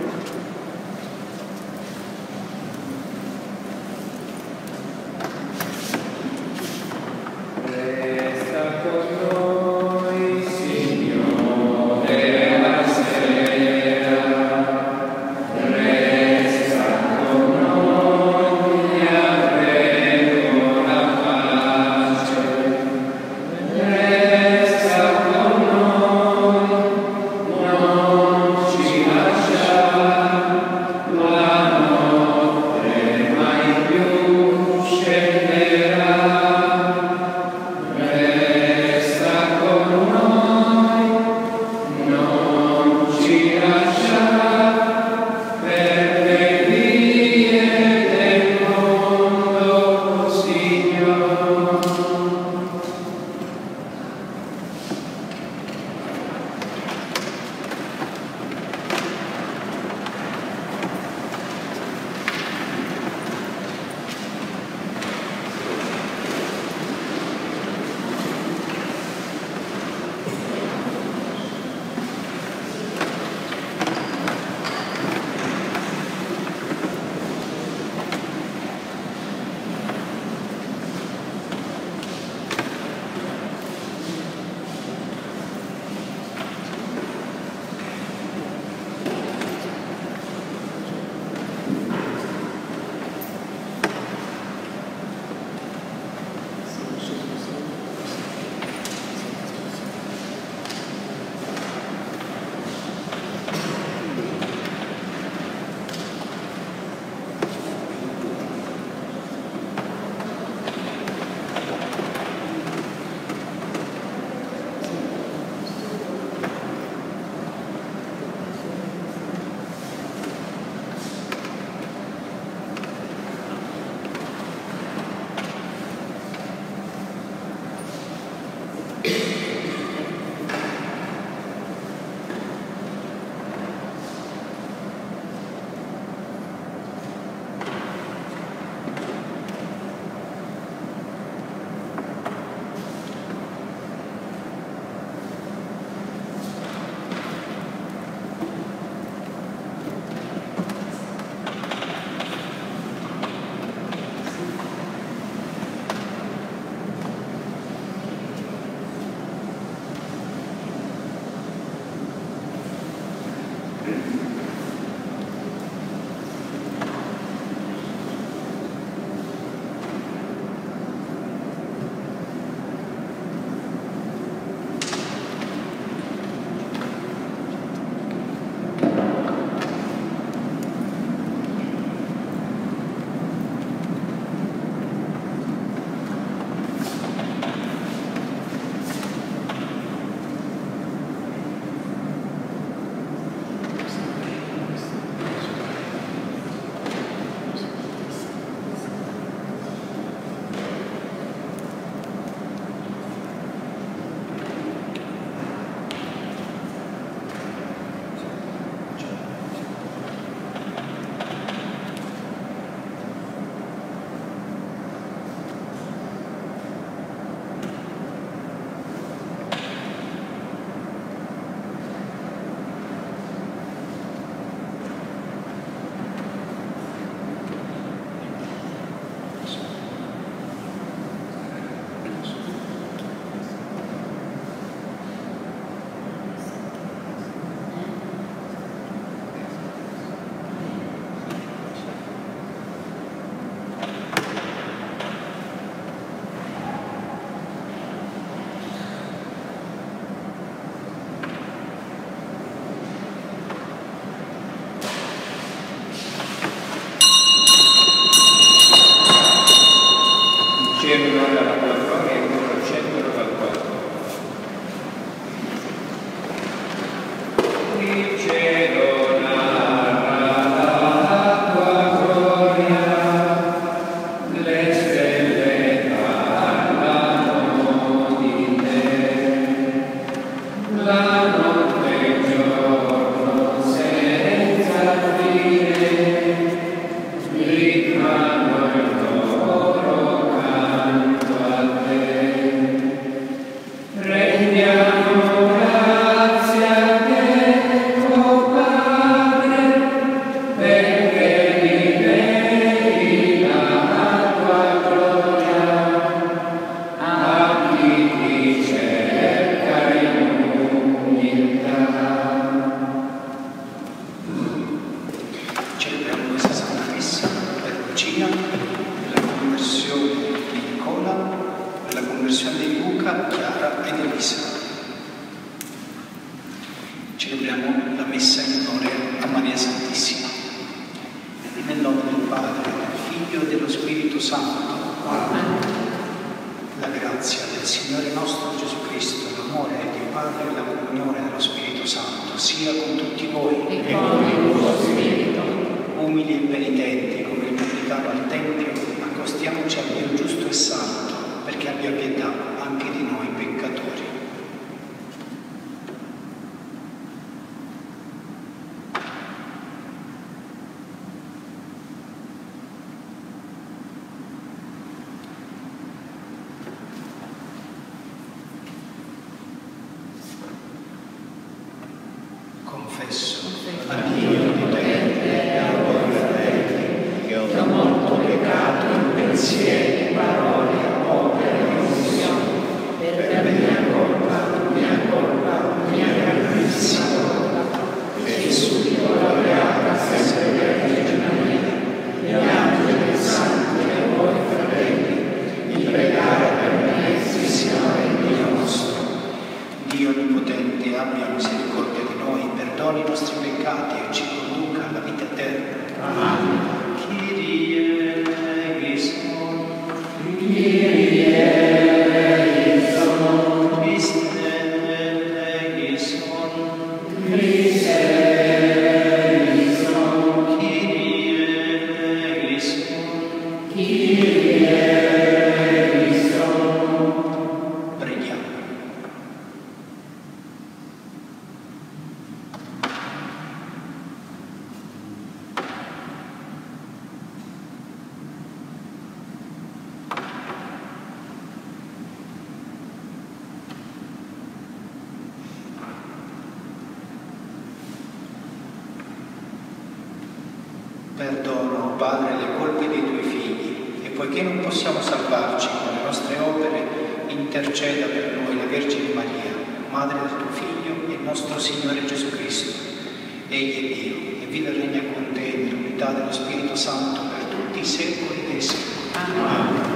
Resta con noi, Signore, la sera. Resta con noi, ti avremo la pace. Luca, Chiara ed Elisa. Celebriamo la messa in onore a Maria Santissima. Nel nome del Padre, del Figlio e dello Spirito Santo. La grazia del Signore nostro Gesù Cristo, l'amore di Dio Padre e la comunione dello Spirito Santo sia con tutti voi. E con il tuo spirito. Umili e penitenti come il pubblicano al Tempio, accostiamoci a Dio giusto e santo, perché abbia pietà anche di noi peccatori. Confesso a Dio potente e a voi fratelli che ho molto peccato in pensieri, parole, opere e omissioni, per mia colpa, mia grandissima colpa, che subito laureata sempre Vergine Maria, gli angeli e santi e voi fratelli, di pregare per me, sì, Signore Dio nostro. Dio Onnipotente abbia misericordia di noi, perdoni i nostri peccati e ci conduca alla vita eterna. Amen. Kyrie eleison. Kyrie eleison. Christe eleison. Christe eleison. Kyrie eleison. Kyrie eleison. Preghiamo. Perdono, Padre, le colpe dei tuoi figli, e poiché non possiamo salvarci con le nostre opere, interceda per noi la Vergine Maria, Madre del tuo Figlio e nostro Signore Gesù Cristo. Egli è Dio, e vive e regna con te nell'unità dello Spirito Santo per tutti i secoli dei secoli. Amen.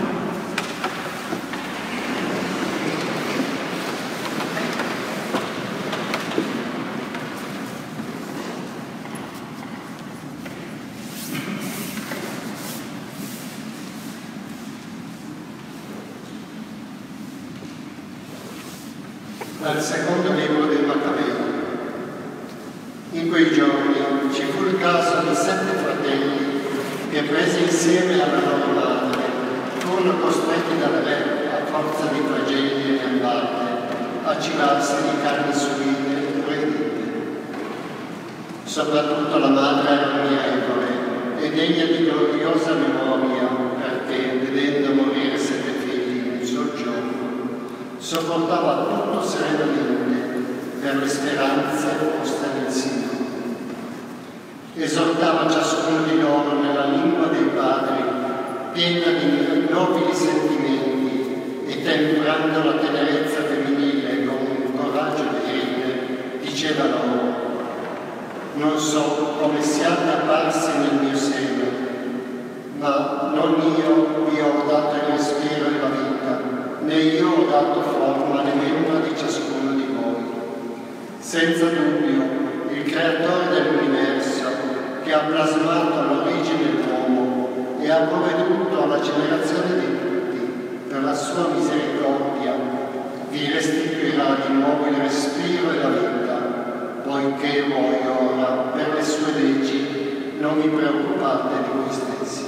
Dal secondo libro dei Maccabei. In quei giorni ci fu il caso di 7 fratelli che, presi insieme alla loro madre, furono costretti dal re, a forza di flagelli e gambate, a cibarsi di carni suine proibite. Soprattutto la madre era mirevole e degna di gloriosa memoria, perché, vedendo morire 7 figli in un sol giorno, sopportava tutto serenamente per le speranze poste nel Signore. Esortava ciascuno di loro nella lingua dei padri, piena di nobili sentimenti, e temprando la tenerezza femminile con un coraggio virile, diceva loro: non so come siate apparsi nel mio seno, ma non io vi ho dato il respiro e la vita, né io ho dato forma alle membra di ciascuno di voi. Senza dubbio, il Creatore dell'universo, che ha plasmato l'origine dell'uomo e ha provveduto alla generazione di tutti, per la sua misericordia, vi restituirà di nuovo il respiro e la vita, poiché voi ora, per le sue leggi, non vi preoccupate di voi stessi.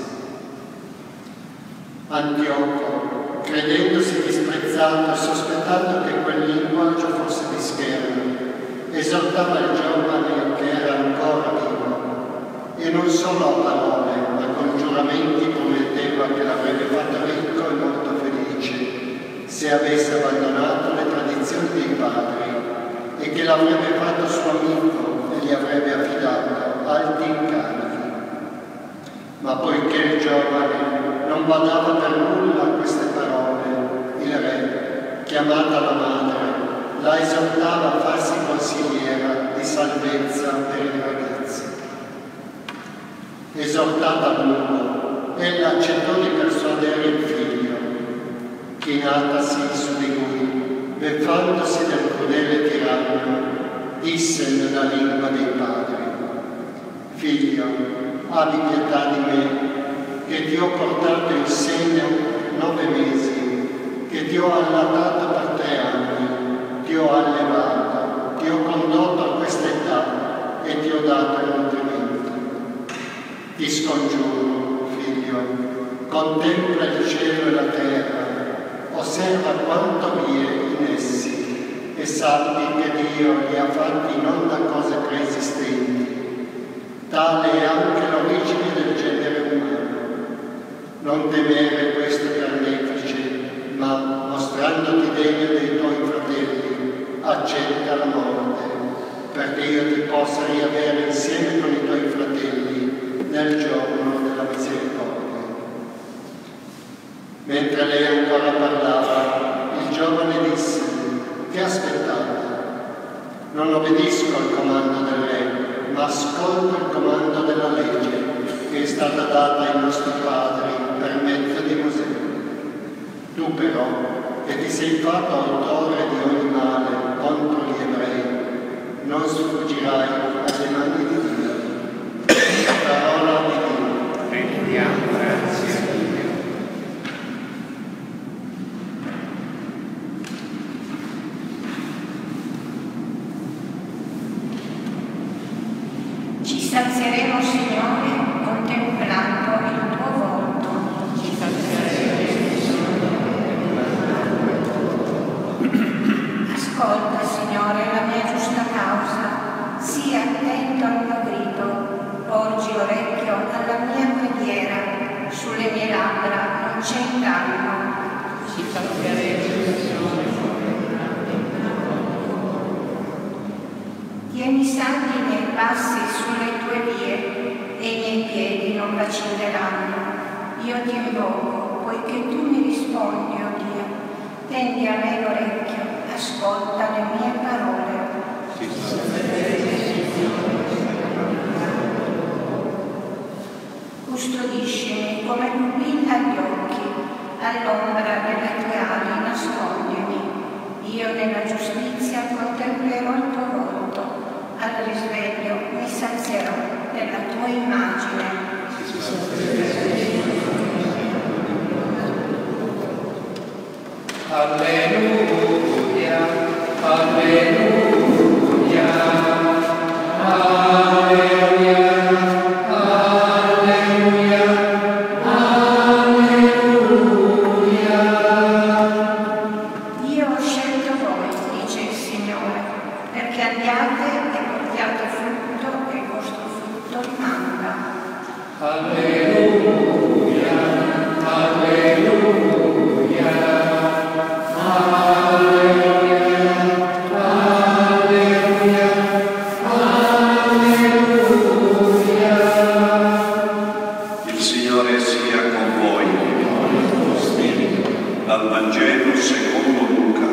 Antioco, credendosi disprezzato e sospettando che quel linguaggio fosse di scherno, esortava il giovane che era ancora vivo, e non solo a parole, ma con giuramenti prometteva che l'avrebbe fatto ricco e molto felice se avesse abbandonato le tradizioni dei padri, e che l'avrebbe fatto suo amico e gli avrebbe affidato alti incarichi. Ma poiché il giovane non badava per nulla a queste parole, il re, chiamata la madre, la esortava a farsi consigliera di salvezza per i ragazzi. Esortata a lungo, ella accettò di persuadere il figlio, chinatasi su di lui disse nella lingua dei padri: Figlio, abbi pietà di me, che ti ho portato in seno 9 mesi, che ti ho allattato per 3 anni, ti ho allevato, ti ho condotto a questa età e ti ho dato il nutrimento. Ti scongiuro, figlio, contempla il cielo e la terra, osserva quanto vi è in essi e sappi che Dio li ha fatti non da cose preesistenti. Tale è anche l'origine del genere umano. Non temere questo carnefice, ma mostrandoti degno dei tuoi fratelli, accetta la morte, perché io ti possa riavere insieme con i tuoi fratelli nel giorno della misericordia. Mentre lei ancora parlava, il giovane disse: che aspettate? Non obbedisco al comando del re, ma ascolto il comando della legge che è stata data ai nostri padri per mezzo di Mosè. Tu però, che ti sei fatto autore di ogni male contro gli ebrei, non sfuggirai alle mani di Dio. Parola di Dio. Rendiamo grazie a Dio. Ci sazieremo, Signore, contemplando il tuo volto. Ci sazieremo, ascolta, Signore, la mia giusta causa, sii attento al mio grido, porgi l'orecchio alla mia preghiera, sulle mie labbra non c'è inganno. Ci sazieremo, Signore. Tieni saldi i miei passi sulle tue vie e i miei piedi non vacilleranno. Io ti invoco, poiché tu mi rispondi, o Dio. Tendi a me l'orecchio, ascolta le mie parole. Custodiscimi come pupilla agli occhi, all'ombra delle tue ali nascondimi. Io nella giustizia contemplerò il tuo volto. Al risveglio mi sazierò della tua immagine. Alleluia, alleluia, alleluia, alleluia, alleluia. Io ho scelto voi, dice il Signore, perché andiate e portiate frutto e il vostro frutto rimanga. Alleluia, alleluia, alleluia, alleluia, alleluia. Il Signore sia con voi. Dal Vangelo secondo Luca.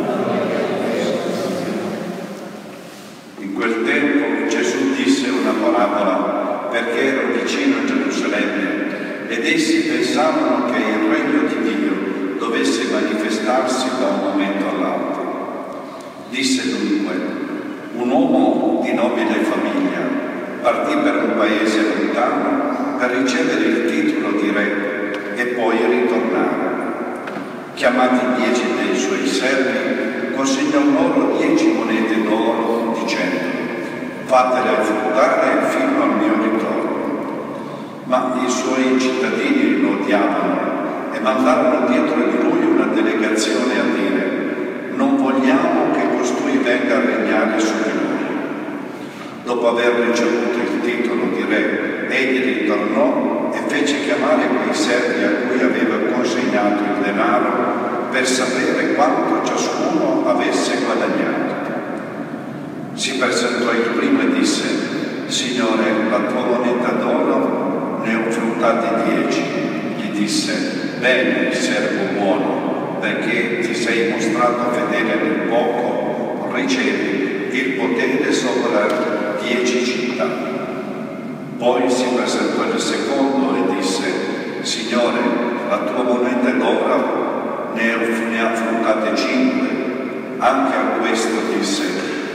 In quel tempo Gesù disse una parabola perché era vicino a Gerusalemme ed essi pensavano che il regno di Dio dovesse manifestarsi da un momento all'altro. Disse dunque: un uomo di nobile famiglia partì per un paese lontano per ricevere il titolo di re e poi ritornare. Chiamati 10 dei suoi servi, consegnò loro 10 monete d'oro, dicendo: fatele fruttare fino al mio ritorno. Ma i suoi cittadini lo odiavano e mandarono dietro di lui una delegazione a dire: non vogliamo che costui venga a regnare su di noi. Dopo aver ricevuto il titolo di re, egli ritornò e fece chiamare quei servi a cui aveva consegnato il denaro per sapere quanto ciascuno avesse guadagnato. Si presentò il primo e disse: Signore, la tua moneta d'oro ne ho fruttate 10. Gli disse: bene, servo buono, perché ti sei mostrato fedele nel poco, ricevi il potere sopra 10 città. Poi si presentò il secondo e disse: Signore, la tua moneta d'oro ne ha fruttate 5. Anche a questo disse: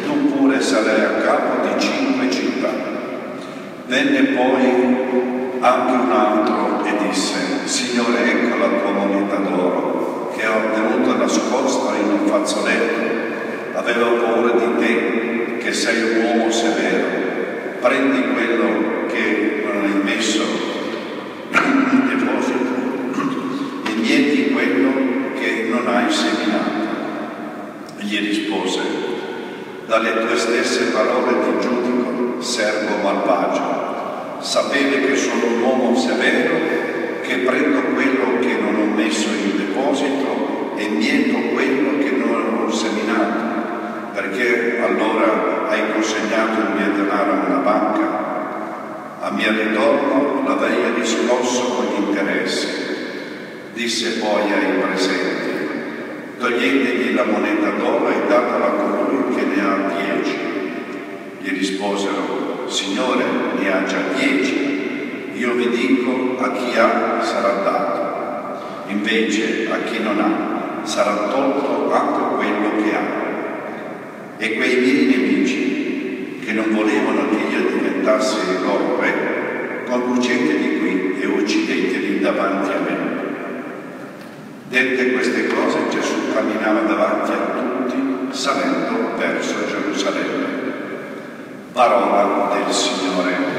tu pure sarai a capo di 5 città. Venne poi anche un altro e disse: Signore, ecco la tua moneta d'oro, che ho tenuta nascosta in un fazzoletto. Avevo paura di te, che sei un uomo severo. Prendi quello che non hai messo in deposito e mieti quello che non hai seminato. Gli rispose: dalle tue stesse parole ti giudico, servo malvagio. Sapevi che sono un uomo severo, che prendo quello che non ho messo in deposito e mieto quello che non ho seminato. Perché allora hai consegnato il mio denaro a una banca? A mio ritorno l'avrei riscosso con gli interessi. Disse poi ai presenti: toglietegli la moneta d'oro e datela a colui che ne ha 10. Gli risposero: Signore, ne ha già 10. Io vi dico, a chi ha sarà dato, invece a chi non ha sarà tolto anche quello che ha. E quei miei nemici, che non volevano che io diventassi loro re, conduceteli qui e uccideteli davanti a me. Dette queste cose, Gesù camminava davanti a tutti, salendo verso Gerusalemme. Parola del Signore.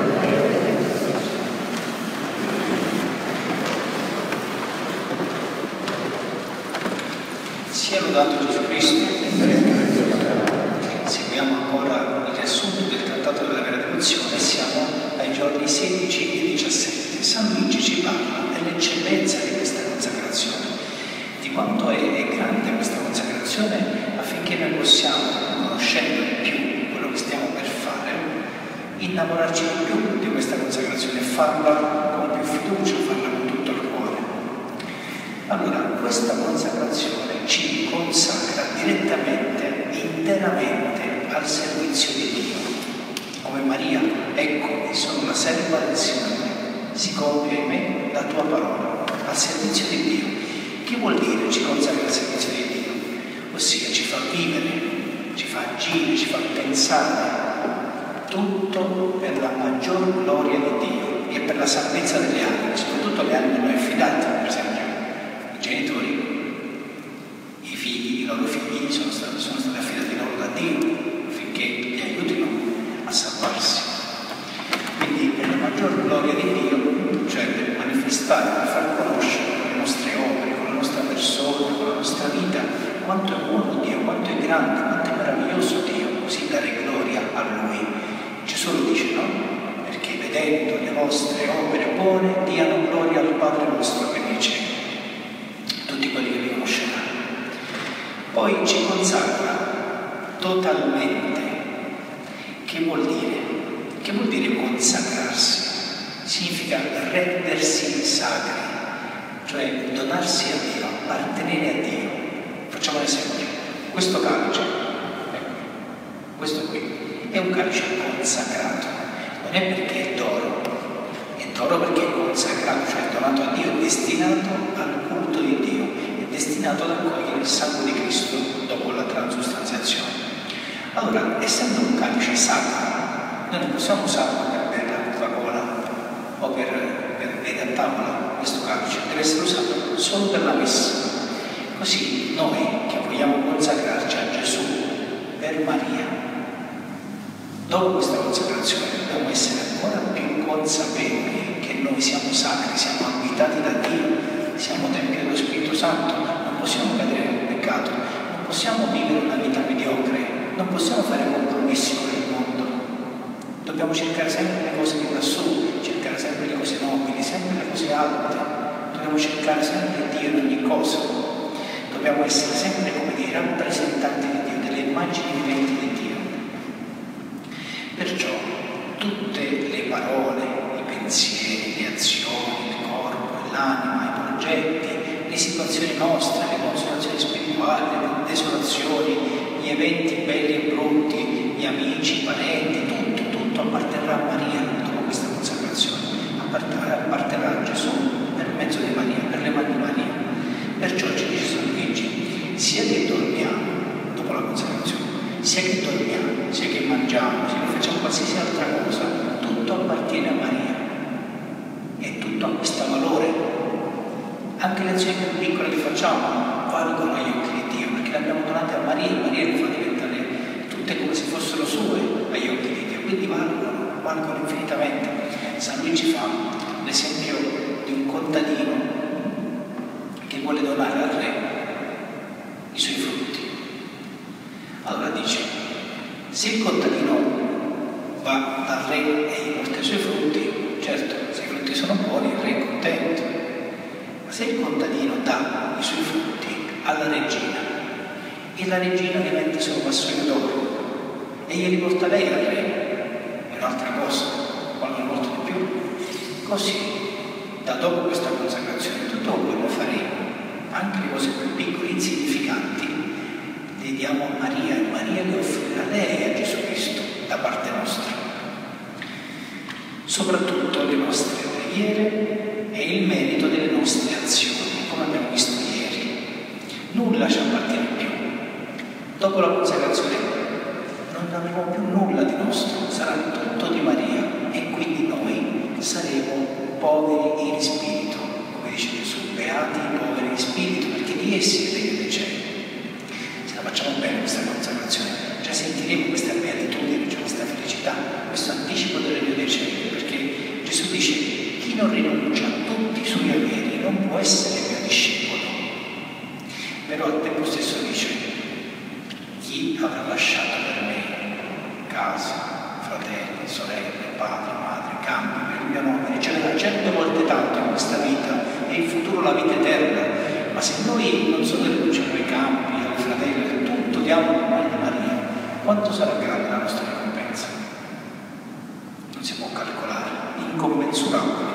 Sia lodato Gesù Cristo. Seguiamo ancora il riassunto del Trattato della Vera Devozione. Siamo ai giorni 16 e 17. San Luigi ci parla dell'eccellenza di questa consacrazione, di quanto è grande questa consacrazione, affinché noi possiamo, conoscendo di più quello che stiamo per fare, innamorarci di più di questa consacrazione e farla con più fiducia, farla con tutto il cuore. Allora, questa consacrazione ci consacra direttamente, interamente al servizio di Dio. Come Maria: ecco, sono la serva del Signore, si compia in me la tua parola, al servizio di Dio. Che vuol dire ci consacra al servizio di Dio? Ossia ci fa vivere, ci fa agire, ci fa pensare, tutto per la maggior gloria di Dio e per la salvezza delle anime, soprattutto le anime non affidate. Per esempio, i genitori, i figli, i loro figli sono stati affidati loro da Dio affinché li aiutino a salvarsi. Quindi per la maggior gloria di Dio, cioè per manifestare, per far conoscere con le nostre opere, con la nostra persona, con la nostra vita, quanto è buono Dio, quanto è grande, quanto è meraviglioso Dio, così dare gloria a Lui. Gesù lo dice, no? Perché vedendo le vostre opere buone diano gloria al Padre nostro che è nei cieli. Tutti quelli che vi conosceranno. Poi ci consacra totalmente. Che vuol dire? Che vuol dire consacrarsi? Significa rendersi sacri, cioè donarsi a Dio, appartenere a Dio. Facciamo un esempio. Questo calice, ecco, questo qui, è un calice consacrato. Non è perché è d'oro perché è consacrato, cioè donato a Dio, è destinato al culto di Dio, è destinato ad accogliere il sangue di Cristo dopo la transustanziazione. Allora, essendo un calice sacro, noi non possiamo usarlo per bere la Coca-Cola o per bere a tavola questo calice, deve essere usato solo per la messa. Così noi che vogliamo consacrarci a Gesù per Maria, dopo questa consacrazione dobbiamo essere ancora più consapevoli che noi siamo sacri, siamo abitati da Dio, siamo tempio dello Spirito Santo, non possiamo cadere nel peccato, non possiamo vivere una vita mediocre, non possiamo fare compromessi con il mondo. Dobbiamo cercare sempre le cose di lassù, cercare sempre le cose nobili, sempre le cose alte, dobbiamo cercare sempre Dio in ogni cosa, dobbiamo essere sempre come dei rappresentanti di Dio, delle immagini viventi di Dio. Perciò tutte le parole, i pensieri, le azioni, il corpo, l'anima, i progetti, le situazioni nostre, le consolazioni spirituali, le desolazioni, gli eventi belli e brutti, gli amici, i parenti, tutto apparterrà a Maria dopo questa consacrazione, apparterrà a Gesù per mezzo di Maria, per le mani di Maria. Perciò ci dice San Luigi, sia che dormiamo dopo la consacrazione, sia che dormiamo, sia che mangiamo, sia che facciamo qualsiasi altra cosa, tutto appartiene a Maria e tutto acquista valore. Anche le azioni più piccole che facciamo valgono agli occhi di Dio, perché le abbiamo donate a Maria e Maria le fa diventare tutte come se fossero sue agli occhi di Dio, quindi valgono infinitamente. San Luigi fa l'esempio di un contadino che vuole donare al re i suoi frutti. Allora dice, se il contadino va dal re e gli porta i suoi frutti, certo, se i frutti sono buoni il re è contento, ma se il contadino dà i suoi frutti alla regina e la regina li mette solo vassoi d'oro e glieli porta lei al re, è un'altra cosa, valgono molto di più. Così, da dopo questa consacrazione, tutto quello che faremo, anche le cose più piccole, insignificanti, le diamo a Maria e Maria le offrirà a lei e a Gesù Cristo da parte nostra. Soprattutto le nostre preghiere e il merito delle nostre azioni, come abbiamo visto ieri. Nulla ci appartiene più. Dopo la consacrazione non avremo più nulla di nostro, sarà tutto di Maria e quindi noi saremo poveri in spirito, come dice Gesù, beati i poveri in spirito, perché di essi è il regno dei cieli. Se la facciamo bene questa consacrazione, già sentiremo questa beatitudine, cioè questa felicità, questo anticipo del regno dei cieli, perché Gesù dice: chi non rinuncia a tutti i suoi averi non può essere mio discepolo. Però al tempo stesso dice: chi avrà lasciato per me casa, fratelli, sorelle, padre, madre, campi per il mio nome, riceverà 100 volte tanto in questa vita e in futuro la vita eterna. Ma se noi non solo rinunciamo ai campi, ai fratelli, tutto diamo al nome di Maria, quanto sarà grande la nostra ricompensa? Non si può calcolare, incommensurabile.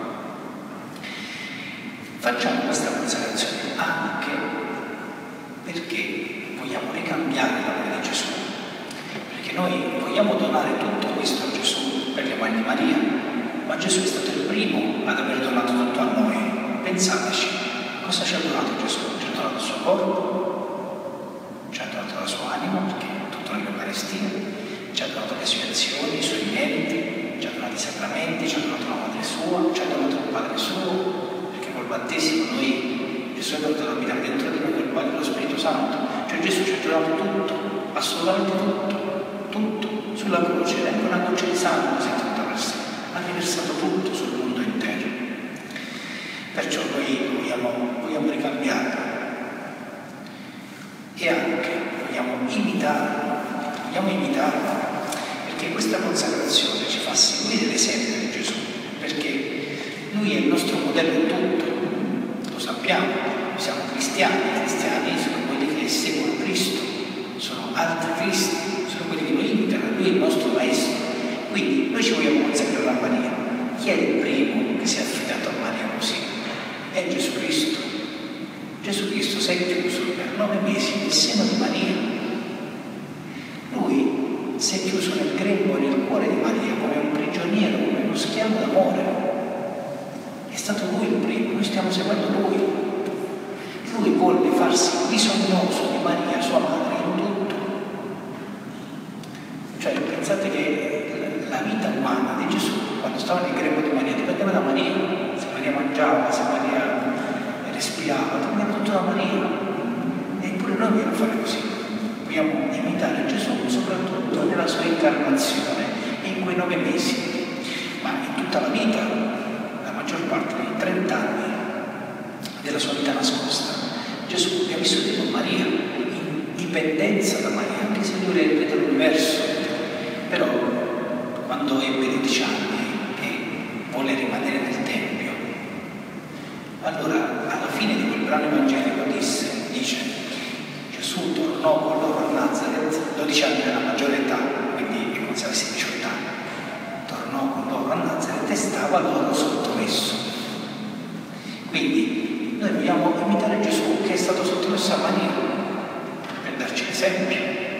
Facciamo questa consacrazione anche perché vogliamo ricambiare l'amore di Gesù, perché noi vogliamo donare tutto questo a Gesù per le mani di Maria, ma Gesù è stato il primo ad aver donato tutto a noi. Pensateci, cosa ci ha donato Gesù? Ci ha donato il suo corpo, ci ha donato la sua anima, perché è tutto nell'Eucaristia, ci ha donato le sue azioni, i suoi meriti, ci ha donato i sacramenti, ci ha donato la madre sua, ci ha donato il Padre suo, perché col battesimo noi, Gesù è venuto ad abitare dentro di noi col Padre e lo Spirito Santo. Cioè Gesù ci ha donato tutto, assolutamente tutto, sulla croce, neanche una goccia di sangue si è tolta per sé, ha riversato tutto sul mondo intero. Perciò noi vogliamo ricambiarlo e anche vogliamo imitarlo, perché questa consacrazione ci fa seguire l'esempio di Gesù, perché Lui è il nostro modello in tutto, lo sappiamo, siamo cristiani sono quelli che seguono Cristo, sono altri Cristi, sono quelli che lo imitano, Lui è il nostro Maestro, quindi noi ci vogliamo consacrare a Maria. Chi è il primo che si è affidato a Maria così? È Gesù Cristo. Gesù Cristo si è chiuso per 9 mesi nel seno di Maria. Lui si è chiuso nel grembo e nel cuore di Maria come un prigioniero, come uno schiavo d'amore. È stato Lui il primo, noi stiamo seguendo Lui. Lui volle farsi bisognoso di Maria, sua madre, in tutto. Cioè, pensate che la vita umana di Gesù, quando stava nel grembo di Maria, dipendeva da Maria. Se Maria mangiava, se Maria respirava, dipendeva tutto da Maria. Eppure noi dobbiamo fare così. Dobbiamo imitare Gesù soprattutto nella sua incarnazione e in quei 9 mesi, ma in tutta la vita, la maggior parte dei 30 anni della sua vita nascosta. Gesù ha vissuto con Maria, in dipendenza da Maria, anche se Lui era il re dell'universo. Però quando ebbe 12 anni e volle rimanere nel Tempio, allora alla fine di quel brano evangelico dice: Gesù tornò con loro a Nazareth, 12 anni era la maggiore età, quindi è come se avesse 18 anni, tornò con loro a Nazareth e stava loro sottomesso. Quindi noi vogliamo imitare Gesù che è stato sottomesso a Maria per darci l'esempio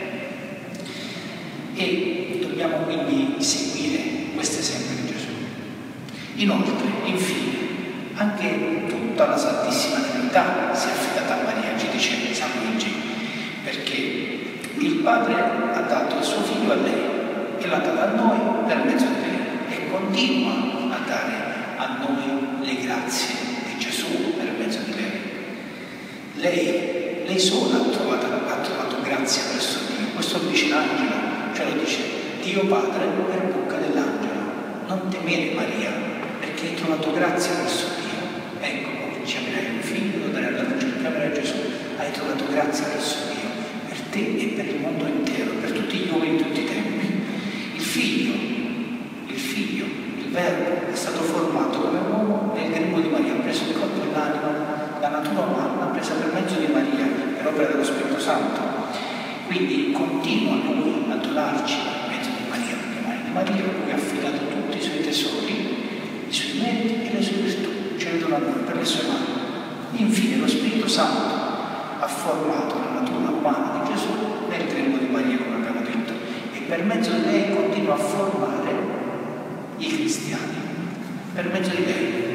e dobbiamo quindi seguire questo esempio di Gesù. Inoltre, infine, anche tutta la Santissima Trinità si è affidata a Maria, ci dice San Luigi, perché il Padre ha dato il suo figlio a lei e l'ha dato a noi per mezzo di lei e continua a dare a noi le grazie di Gesù per mezzo di lei. Lei sola ha trovato grazia presso Dio. Questo lo dice l'angelo, cioè lo dice Dio Padre per bocca dell'angelo. Non temere Maria, perché hai trovato grazia presso Dio. Ecco, riceverai un figlio, lo darai alla luce, chiamerai Gesù. Hai trovato grazia presso Dio, per te e per il mondo intero, per tutti gli uomini di tutti i tempi. Il figlio, il Verbo, è stato formato come uomo nel grembo di Maria, ha preso il corpo e l'anima, la natura umana l'ha presa per mezzo di Maria, per opera dello Spirito Santo. Quindi continua lui a donarci per mezzo di Maria, perché Maria lui ha affidato tutti i suoi tesori, i suoi meriti e le sue virtù, ce le dona a noi per le sue mani. Infine lo Spirito Santo ha formato la natura umana di Gesù nel grembo di Maria, come abbiamo detto, e per mezzo di lei continua a formare i cristiani, per mezzo di lei.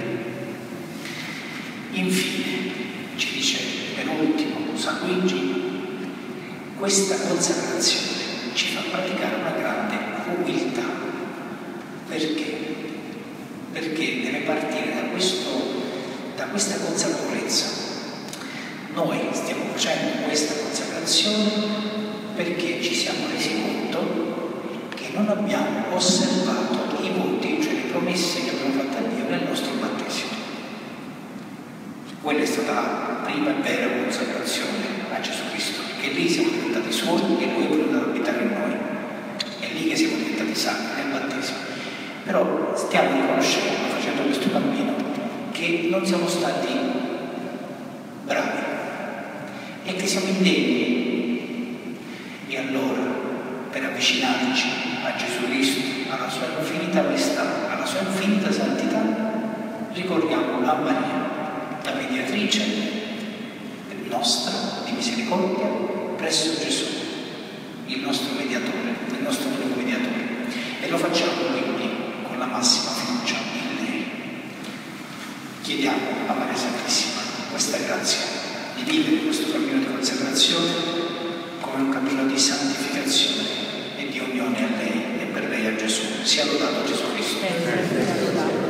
Infine, ci dice per ultimo San Luigi, questa consacrazione ci fa praticare una grande umiltà. Perché? Perché deve partire da questa consapevolezza. Noi stiamo facendo questa consacrazione perché ci siamo resi conto che non abbiamo osservato i voti, cioè le promesse che abbiamo fatto a Dio nel nostro battesimo. Quella è stata la prima e vera consacrazione a Gesù Cristo, perché lì siamo diventati suoi e Lui è venuto ad abitare in noi. È lì che siamo diventati sacri nel battesimo. Però stiamo riconoscendo, facendo questo cammino, che non siamo stati bravi e che siamo indegni. E allora, per avvicinarci a Gesù Cristo, alla sua infinita maestà, alla sua infinita santità, ricordiamo a Maria, la mediatrice nostra di misericordia presso Gesù, il nostro mediatore, il nostro unico mediatore. E lo facciamo quindi con la massima fiducia in lei. Chiediamo a Maria Santissima questa grazia di vivere questo cammino di consacrazione come un cammino di santificazione e di unione a lei e per lei a Gesù. Sia lodato Gesù Cristo.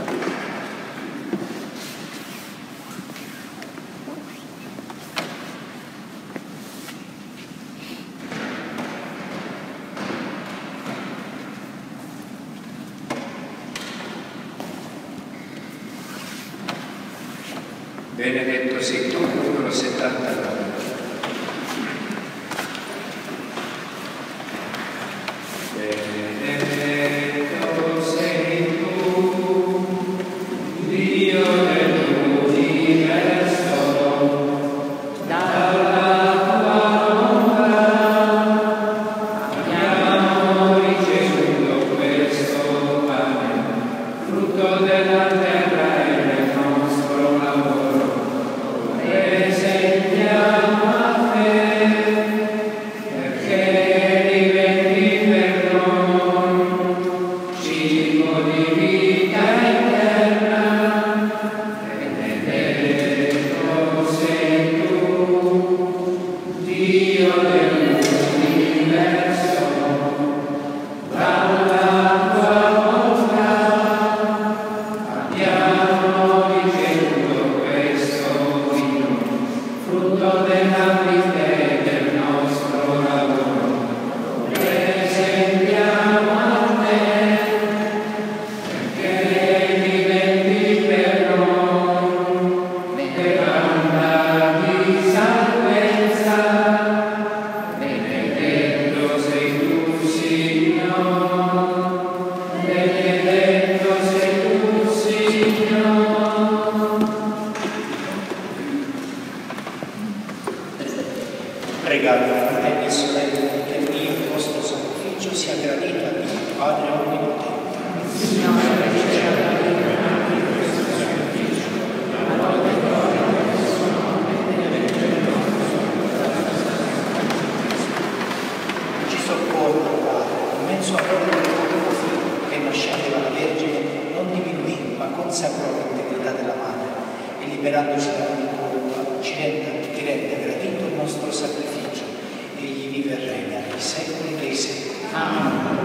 Benedetto sei tu, numero 79. Benedetto sei tu, Dio dell'universo, dalla tua ombra abbiamo ricevuto questo pane, frutto della terra e del nostro lavoro. Presentiamo a te, perché diventi per noi cibo di vita eterna. Benedetto sei tu, Dio dell'universo, dalla tua ombra abbiamo ricevuto questo vino, frutto della vita e del nostro lavoro. Presentiamo a te, perché diventi per noi bevanda di salvezza. Benedetto sei tu, Signore, benedetto sei tu, Signore. Pregate, fratelli e sorelle, che il mio e il vostro sacrificio sia gradito a Dio, Padre Onnipotente. Ci soccorra, Padre, in mezzo a quello del tuo Figlio, che nascente dalla Vergine non diminuì, ma consacrò l'integrità della Madre e liberandoci da ogni colpa ci rende gradito il nostro sacrificio. Egli vive vive e regna nei secoli dei secoli. Amen.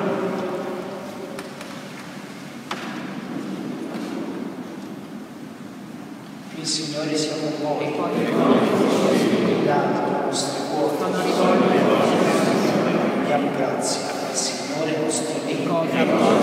Il Signore sia con voi. Date le vostre cuore. Diamo grazie al Signore nostro Dio. È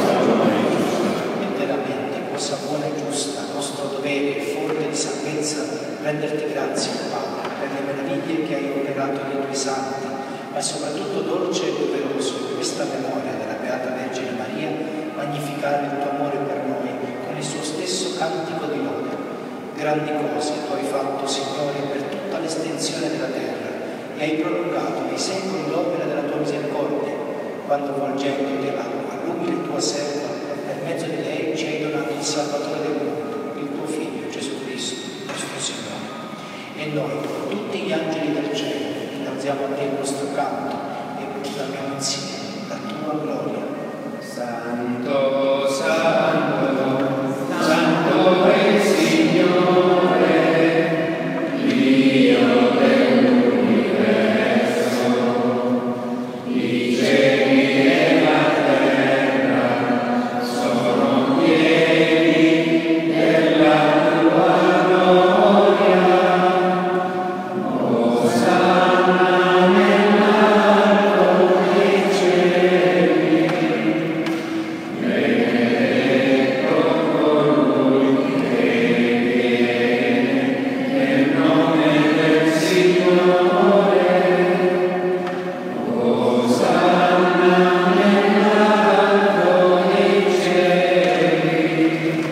veramente cosa buona e giusta, nostro dovere e fonte di salvezza, renderti grazie, Padre, per le meraviglie che hai operato nei tuoi santi, ma soprattutto dolce e doveroso in questa memoria della Beata Vergine Maria, magnificare il tuo amore per noi con il suo stesso cantico di lode. Grandi cose tu hai fatto, Signore, per tutta l'estensione della terra e hai prolungato nei secoli l'opera della tua misericordia, quando volgendoti all'umile tua serva, per mezzo di lei ci hai donato il Salvatore del mondo, il tuo Figlio Gesù Cristo, nostro Signore. E noi, tutti gli angeli del cielo, innalziamo a te il nostro canto e proclamiamo insieme la tua gloria. Santo, Santo, Santo è il Signore, Dio dell'universo, i cieli e la terra sono pieni della tua gloria. Osanna nell'alto dei cieli, benedetto colui che viene nel nome del Signore. Osanna nell'alto dei cieli.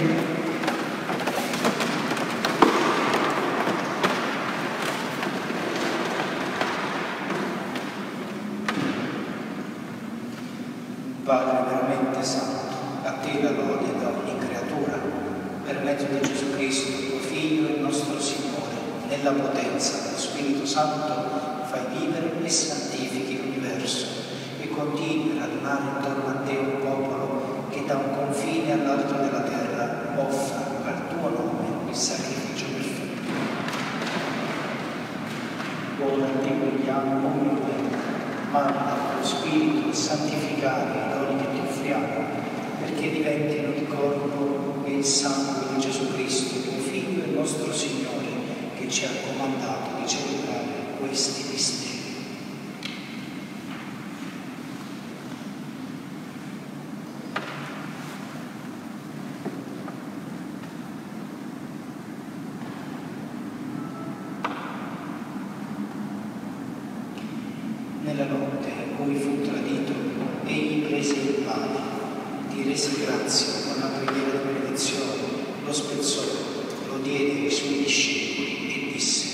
Padre veramente santo, a te la lode da ogni creatura, per mezzo di Gesù Cristo, tuo Figlio e nostro Signore, nella potenza dello Spirito Santo, fai vivere e santifichi l'universo e continui a radunare intorno a te un popolo che da un confine all'altro della terra offra al tuo nome il sacrificio perfetto. Ora ti preghiamo, manda con lo Spirito a santificare i doni che ti offriamo, perché diventino il corpo e il sangue di Gesù Cristo, tuo Figlio e nostro Signore, che ci ha comandato di celebrare questi misteri. Nella notte in cui fu tradito, egli prese il pane, ti rese grazie con la preghiera di benedizione, lo spezzò, lo diede ai suoi discepoli e disse: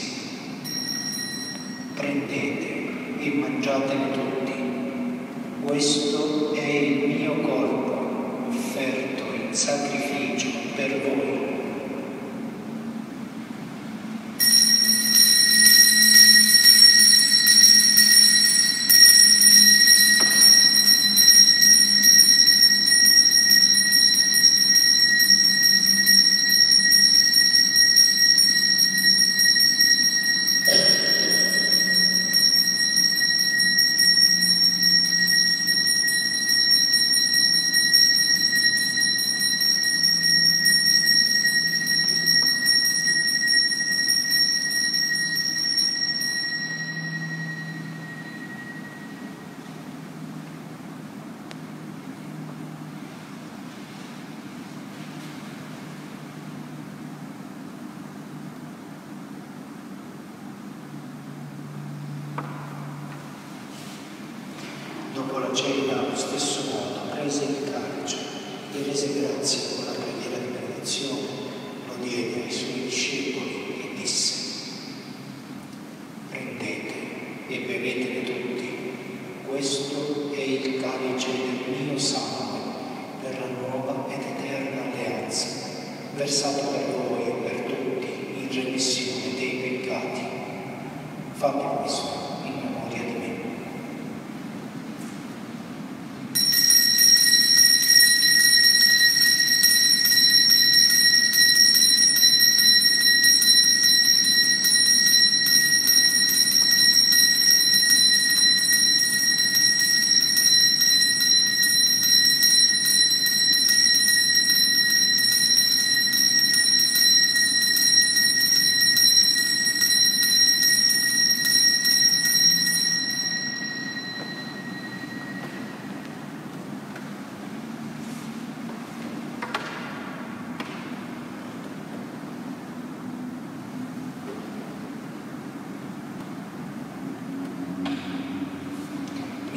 prendete e mangiatene tutti, questo è il mio corpo offerto in sacrificio per voi. Dopo la cena, allo stesso modo, prese il calice e rese grazie con la preghiera di benedizione, lo diede ai suoi discepoli e disse: prendete e bevetene tutti, questo è il calice del mio sangue per la nuova ed eterna alleanza, versato per voi e per tutti in remissione dei peccati. Fate questo in memoria di me.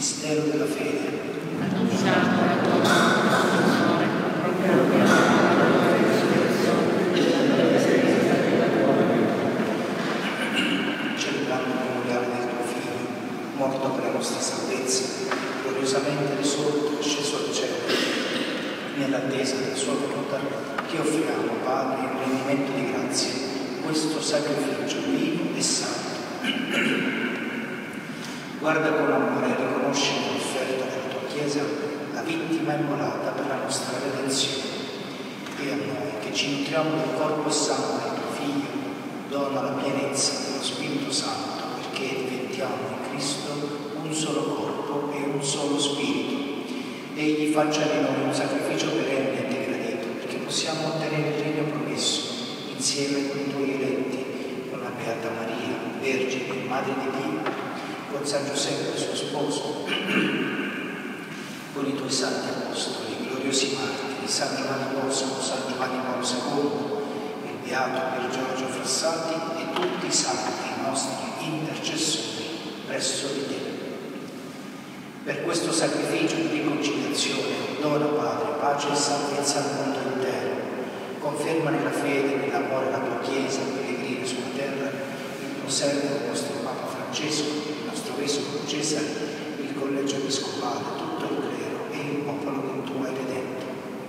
Mistero della fede. Annunciamo la tua morte, Signore, proclamiamo la tua risurrezione dalla presenza della tua Celebrando il memoriale del tuo Figlio, morto per la nostra salvezza, gloriosamente risorto e sceso al cielo, nell'attesa della sua venuta, ti offriamo, Padre, in rendimento di grazie, questo sacrificio vivo e santo. Guarda con amore e riconosci nell'offerta della tua Chiesa la vittima immolata per la nostra redenzione. E a noi, che ci nutriamo del corpo e sangue del tuo Figlio, dona la pienezza dello Spirito Santo, perché diventiamo in Cristo un solo corpo e un solo Spirito. Egli faccia di noi un sacrificio perenne e te gradito, perché possiamo ottenere il regno promesso insieme con i tuoi eletti, con la Beata Maria, Vergine e Madre di Dio, con San Giuseppe suo sposo, con i tuoi santi apostoli, gloriosi martiri, San Giovanni Bosco, San Giovanni Paolo II, il Beato Pier Giorgio Frassati e tutti i santi nostri intercessori presso di te. Per questo sacrificio di riconciliazione dona, Padre, pace e salvezza al mondo intero. Conferma nella fede e nell'amore la tua Chiesa, pellegrina sulla terra, il tuo servo, il nostro Papa Francesco, il nostro Vescovo Cesare, il collegio episcopale, tutto il clero e il popolo che tu hai redento.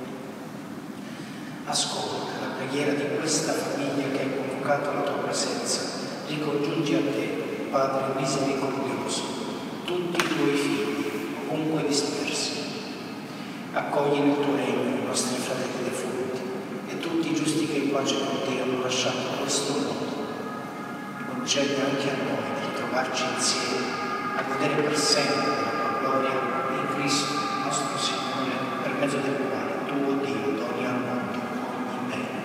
Ascolta la preghiera di questa famiglia che hai convocato alla tua presenza. Ricongiungi a te, Padre misericordioso, tutti i tuoi figli, ovunque dispersi. Accogli nel tuo regno i nostri fratelli defunti e tutti i giusti che in pace con te hanno lasciato questo mondo. Concedi anche a noi di trovarci insieme a godere per sempre della tua gloria in Cristo, nostro Signore, per mezzo del quale tu, o Dio, doni al mondo ogni bene.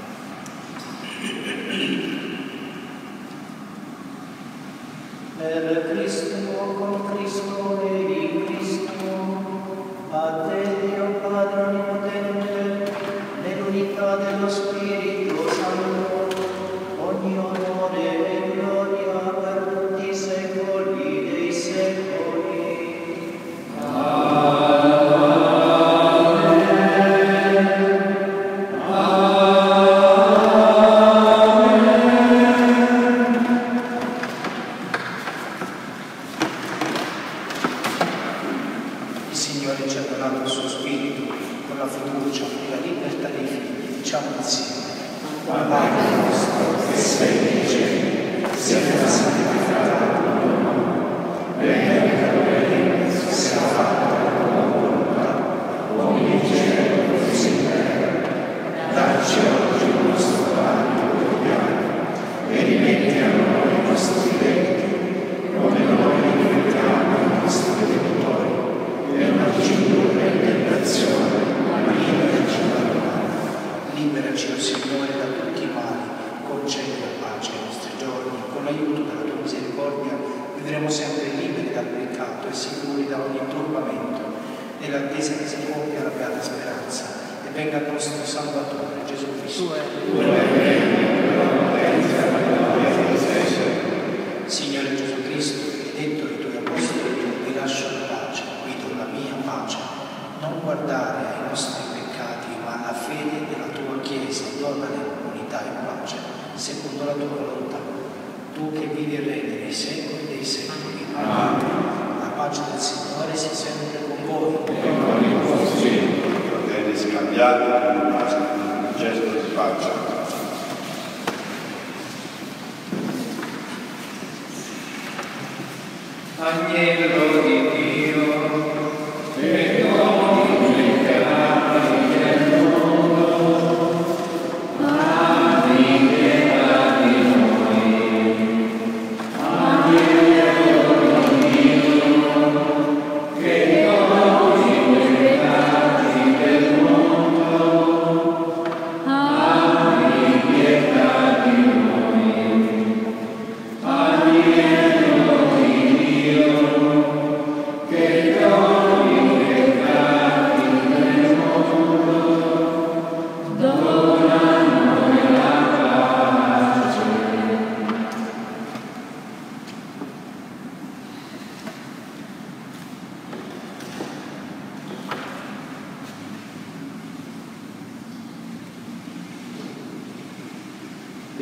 Per Cristo, con Cristo e in Cristo, a te Dio Padre Onnipotente, nell'unità dello Spirito Santo, ogni onore e gloria per tutti i secoli dei secoli. Il Signore ci ha donato il suo Spirito con la fiducia e la libertà dei figli. Diciamo insieme: Padre nostro che sei nei cieli, sia santificato il tuo nome, venga il tuo regno, sia fatta la tua volontà, come in cielo così in terra. Dacci oggi il nostro pane quotidiano e rimetti a noi i nostri debiti, come noi rimettiamo i nostri debitori, e non ci indurre in tentazione, ma liberaci dal male. Liberaci, o Signore, da tutti i mali, concedi la pace ai nostri giorni, con l'aiuto della tua misericordia vivremo sempre liberi dal peccato e sicuri da ogni turbamento, nell'attesa che si compia la beata speranza e venga il nostro Salvatore Gesù Cristo. Signore Gesù Cristo, hai detto ai tuoi apostoli: vi lascio la pace, vi do la mia pace. Non guardare ai nostri peccati, ma alla fede della tua Chiesa, donale unità e pace, secondo la tua volontà. Tu che vivi e regni nei secoli dei secoli. Amen. La pace del Signore sia sempre con voi. E con il vostro spirito. Fratelli, scambiate un gesto di pace. Agnello di Dio, che doni il peccato del mondo, abbi pietà di noi. Agnello di Dio,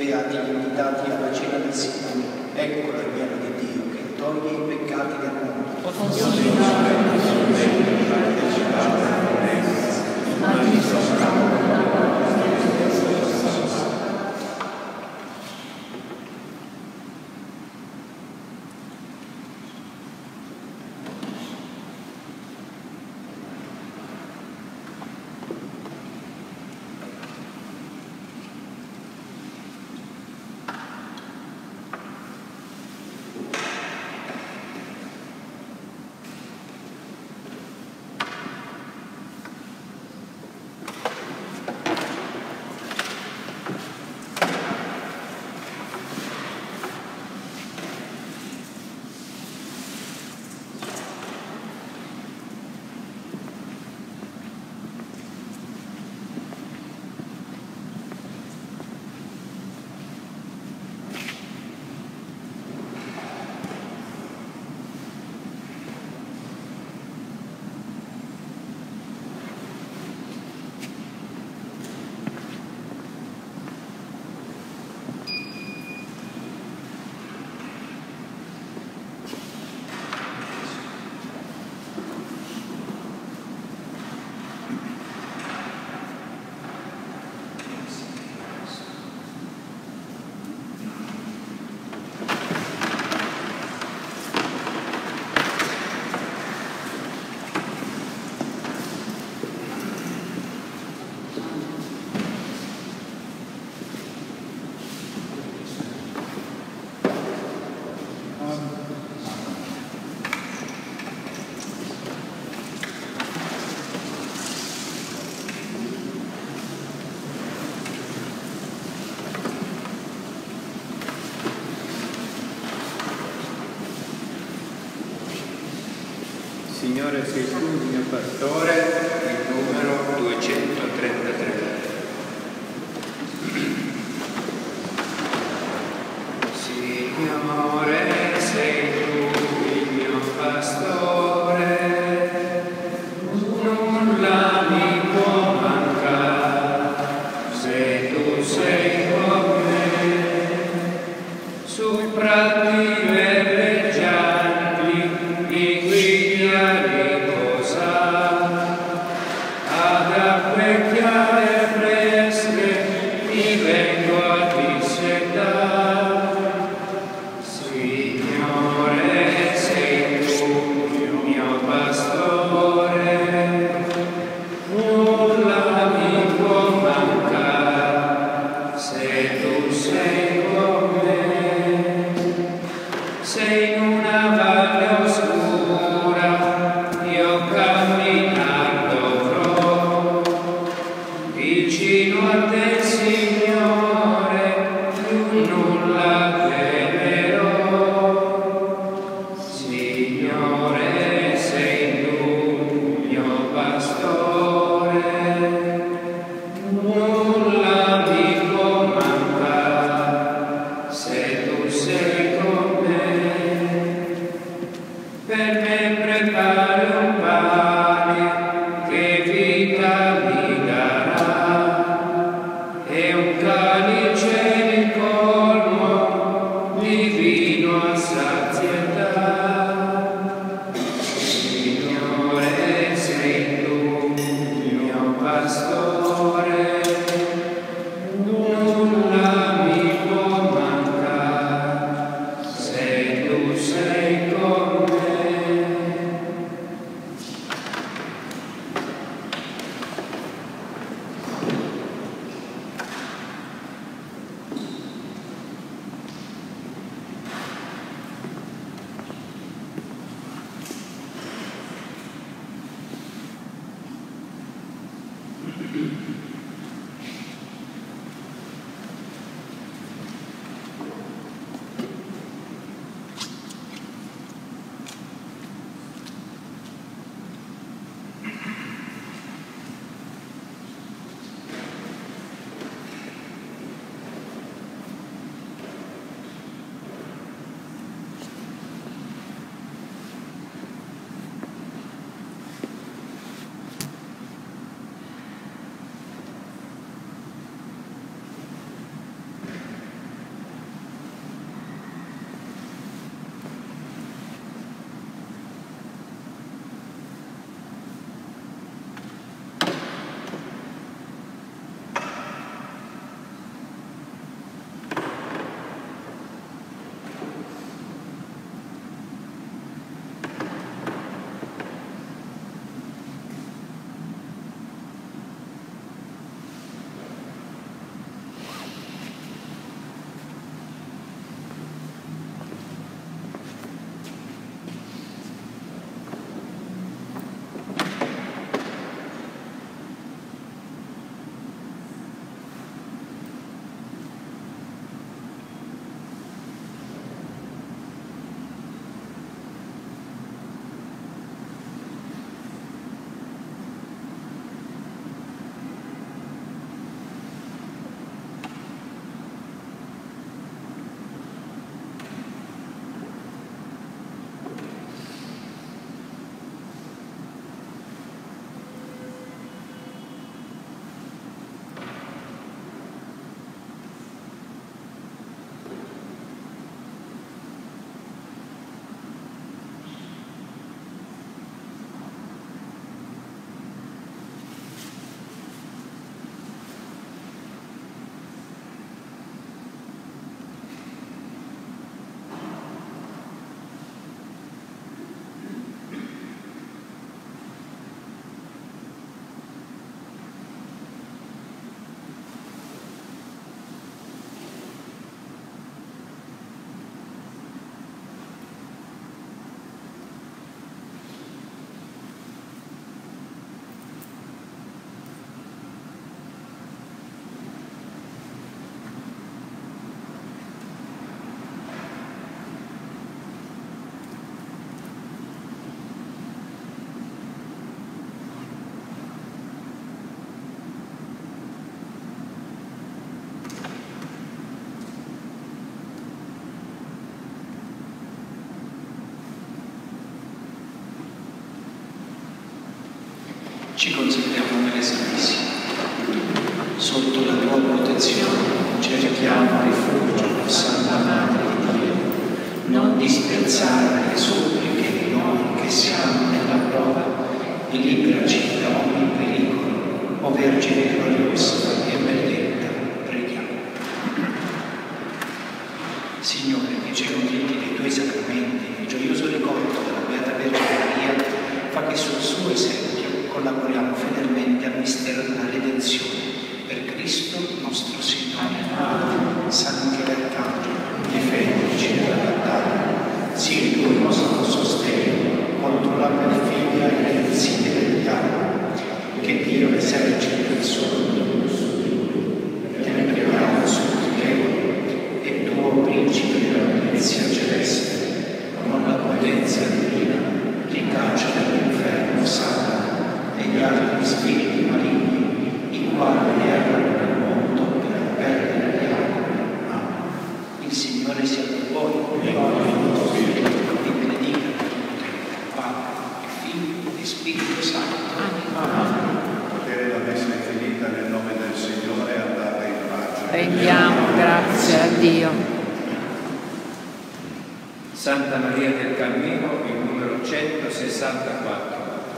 Beati gli invitati alla cena del Signore. Ecco l'agnello di Dio che toglie i peccati del mondo. Signore, sei tu il mio pastore, il numero 233. Signore, sei tu il mio pastore, nulla mi può mancare, se tu sei con me, sui prati verdeggianti mi guidi a riposare, ad acque chiare e fresche mi vengo a dissetare. Signore, sei tu il mio pastore, nulla mi può mancare, se tu sei con me. Sei in una valle oscura, io camminando dovrò, vicino a te, Signore, più nulla temerò. Signore, sei tu il mio pastore, nulla mi può mancare, se tu sei con me. Per me prepari un pane che vita mi darà, e un calice di colmo di vino a sazietà. Signore, sei tu il mio pastore, nulla mi può mancare, se tu sei con me. ci conserviamo nelle Sanissime. Sotto la tua protezione cerchiamo rifugio, Santa Madre di Dio. Non dispensare le suppliche di noi che siamo nella prova e liberaci da ogni pericolo. O Vergine gloriosa e benedetta, preghiamo. Signore, che ci contieni dei tuoi sacramenti, il gioioso ricordo della Beata Vergine Maria, fa che sul suo esempio collaboriamo fedelmente al mistero della redenzione. Per Cristo nostro Signore. Santi Arcangeli, difendici nella battaglia, sii tu il nostro sostegno contro la perfidia e le insidie del diavolo. Che Dio eserciti il suo te ne preghiamo supplichevoli, e tuo principe della milizia celeste, con la potenza divina, ricaccia dall'inferno Satana e gli altri spiriti maligni, i quali errano nel mondo per perdere gli animi. Amen. Il Signore sia con voi, vi benedica Padre, Figlio e Spirito Santo. Amen. La messa è finita, nel nome del Signore, andate in pace. Rendiamo grazie a Dio. Santa Maria del Cammino, il numero 164.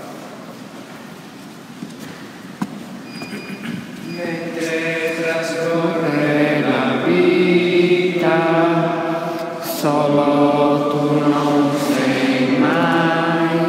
Mentre trascorre la vita, solo tu non sei mai.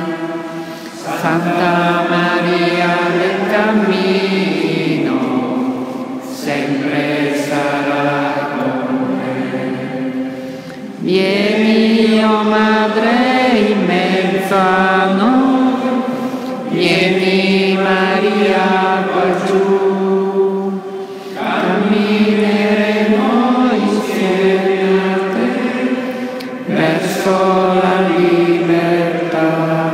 Santa Maria del Cammino, sempre sarai con me. Vieni, o Madre, in mezzo a noi, vieni Maria qua giù, cammineremo insieme a te verso la libertà.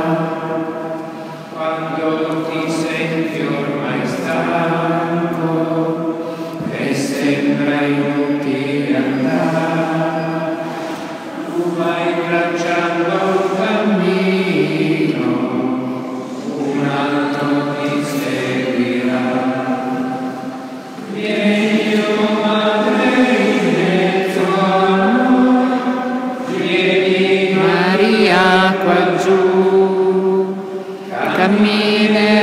Quando ti senti ormai stanco E sembra inutile andare, tu vai tracciando un cammino, un altro ti seguirà. Vieni, o Madre, in mezzo a noi, vieni Maria qua giù, cammineremo